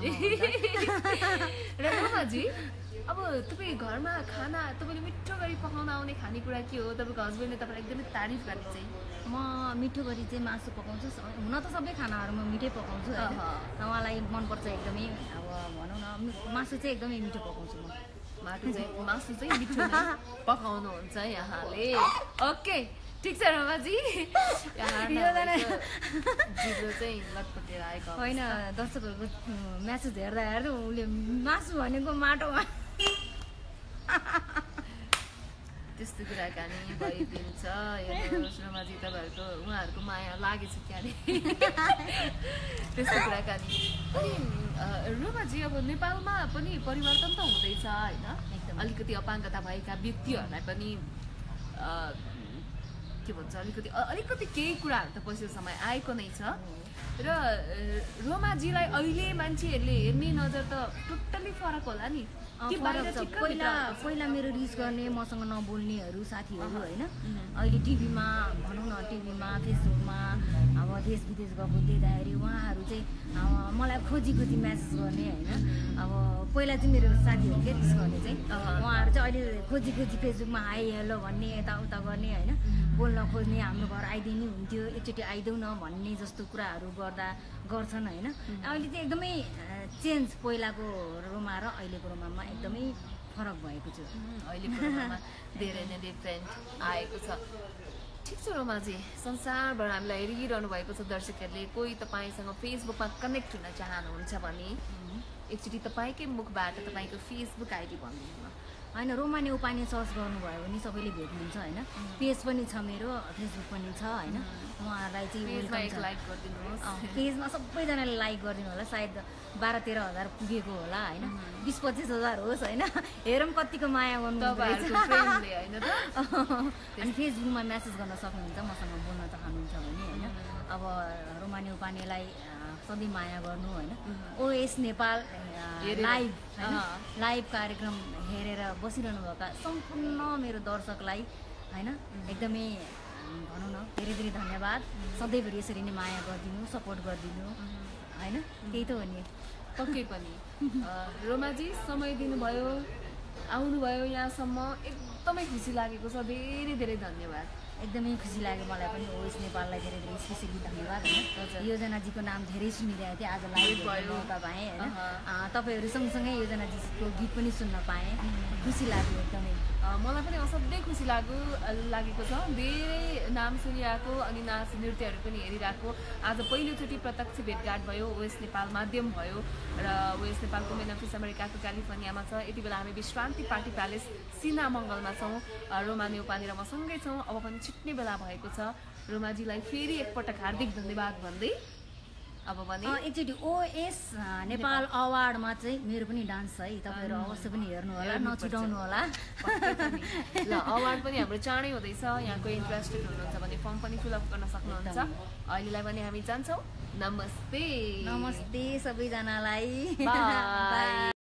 र रोमाजी अब तपाईँ घरमा खाना तपाईँले मिठो गरी पकाउन आउने खानेकुरा के हो तपाईँको हस्बेन्डले तपाईँलाई एकदमै तारिफ गर्ने चाहिँ
म मिठो गरी चाहिँ मासु पकाउँछु हुन त सबै खानाहरू म मिठै पकाउँछु होइन उहाँलाई मनपर्छ एकदमै अब भनौँ न मासु चाहिँ एकदमै मिठो पकाउँछु म
मासु चाहिँ मिठो पकाउनुहुन्छ यहाँले ओके ठिक छ रोमाजी जिब्रो चाहिँ लटपटेर आएको
होइन दर्शकहरूको म्यासेज हेर्दा हेर्दा उसले मासु भनेको माटोमा
त्यस्तो कुराकानी भइदिन्छ हेर्नुहोस् रोमाजी तपाईँहरूको उहाँहरूको माया लागेछ क्यारे त्यस्तो कुराकानी अनि रोमाजी अब नेपालमा पनि परिवर्तन त हुँदैछ होइन अलिकति अपाङ्गता भएका व्यक्तिहरूलाई पनि के भन्छ अलिकति केही कुराहरू त पछिल्लो समय आएको नै छ र रोमाजीलाई अहिले मान्छेहरूले हेर्ने नजर त टोटल्ली फरक होला नि
पहिला मेरो रिस गर्ने मसँग नबोल्नेहरू साथीहरू होइन अहिले टिभीमा भनौँ न टिभीमा फेसबुकमा अब देश विदेश गएको देख्दाखेरि उहाँहरू चाहिँ मलाई खोजी खोजी म्यासेज गर्ने होइन अब पहिला चाहिँ मेरो साथीहरूकै रिस गर्ने चाहिँ उहाँहरू चाहिँ अहिले खोजी खोजी फेसबुकमा हाई हेलो भन्ने यताउता गर्ने होइन बोल्न खोज्ने हाम्रो घर आइदिनु हुन्थ्यो एकचोटि आइदेऊ न भन्ने जस्तो कुराहरू गर्छन् होइन अहिले चाहिँ एकदमै चेन्ज पहिलाको रोमा र अहिलेको रोमामा एकदमै फरक भएको छ
अहिलेको रोमामा धेरै नै डिफ्रेन्ट आएको छ ठिक छ रोमाजी संसारभर हामीलाई हेरिरहनु भएको छ दर्शकहरूले कोही तपाईँसँग फेसबुकमा कनेक्ट हुन चाहनुहुन्छ भने एकचोटि तपाईँकै मुखबाट तपाईँको फेसबुक आइडी भनिदिनु
होइन रोमा नेउपाने सर्च गर्नुभयो भने सबैले भेट्नुहुन्छ होइन पेज पनि छ मेरो फेसबुक पनि छ होइन उहाँहरूलाई चाहिँ पेजमा सबैजनाले लाइक गरिदिनु होला सायद 12-13 हजार पुगेको होला होइन 20-25 हजार होस् होइन हेरौँ कतिको माया गर्नु अनि फेसबुकमा म्यासेज गर्न सक्नुहुन्छ मसँग बोल्न चाहनुहुन्छ भने होइन अब रोमा नेउपानेलाई सधैँ माया गर्नु होइन ओएस नेपाल लाइभ कार्यक्रम हेरेर बसिरहनु भएका सम्पूर्ण मेरो दर्शकलाई होइन एकदमै भनौँ न धेरै धेरै धन्यवाद सधैँभरि यसरी नै माया गरिदिनु सपोर्ट गरिदिनु होइन त्यही त हो नि
पक्कै पनि रोमाजी समय दिनुभयो आउनुभयो यहाँसम्म एकदमै खुसी लागेको छ धेरै धेरै धन्यवाद
एकदमै खुसी लाग्यो मलाई पनि ओएस नेपाललाई धेरै धेरै स्पेसली धन्यवाद होइन योजनाजीको नाम धेरै सुनिरहेको थिएँ आज लाइभ भयो मौका पाएँ होइन तपाईँहरू सँगसँगै योजनाजीको गीत पनि सुन्न पाएँ खुसी लाग्यो एकदमै
मलाई पनि असाध्यै खुसी लागेको छ धेरै नाम सुनिरहेको अनि नाच नृत्यहरू पनि हेरिरहेको आज पहिलोचोटि प्रत्यक्ष भेटघाट भयो ओएस नेपाल माध्यम भयो र ओएस नेपालको मेन अफिस अमेरिकाको क्यालिफोर्नियामा छ यति बेला हामी विश्रान्ति पार्टी प्यालेस सिना मङ्गलमा छौँ रोमा नेउपाने र म सँगै छौँ अब पनि छुट्ने बेला भएको छ रोमाजीलाई फेरि एकपटक हार्दिक धन्यवाद भन्दै अब भने
एकचोटि ओएस नेपाल अवार्डमा चाहिँ मेरो पनि डान्स छ है तपाईँहरू अवश्य पनि हेर्नु होला नछुटाउनु होला
ल अवार्ड पनि हाम्रो चाँडै हुँदैछ यहाँको इन्ट्रेस्टेड हुनुहुन्छ भने फर्म पनि फिलअप गर्न सक्नुहुन्छ अहिलेलाई पनि हामी जान्छौँ नमस्ते
नमस्ते सबैजनालाई
बाई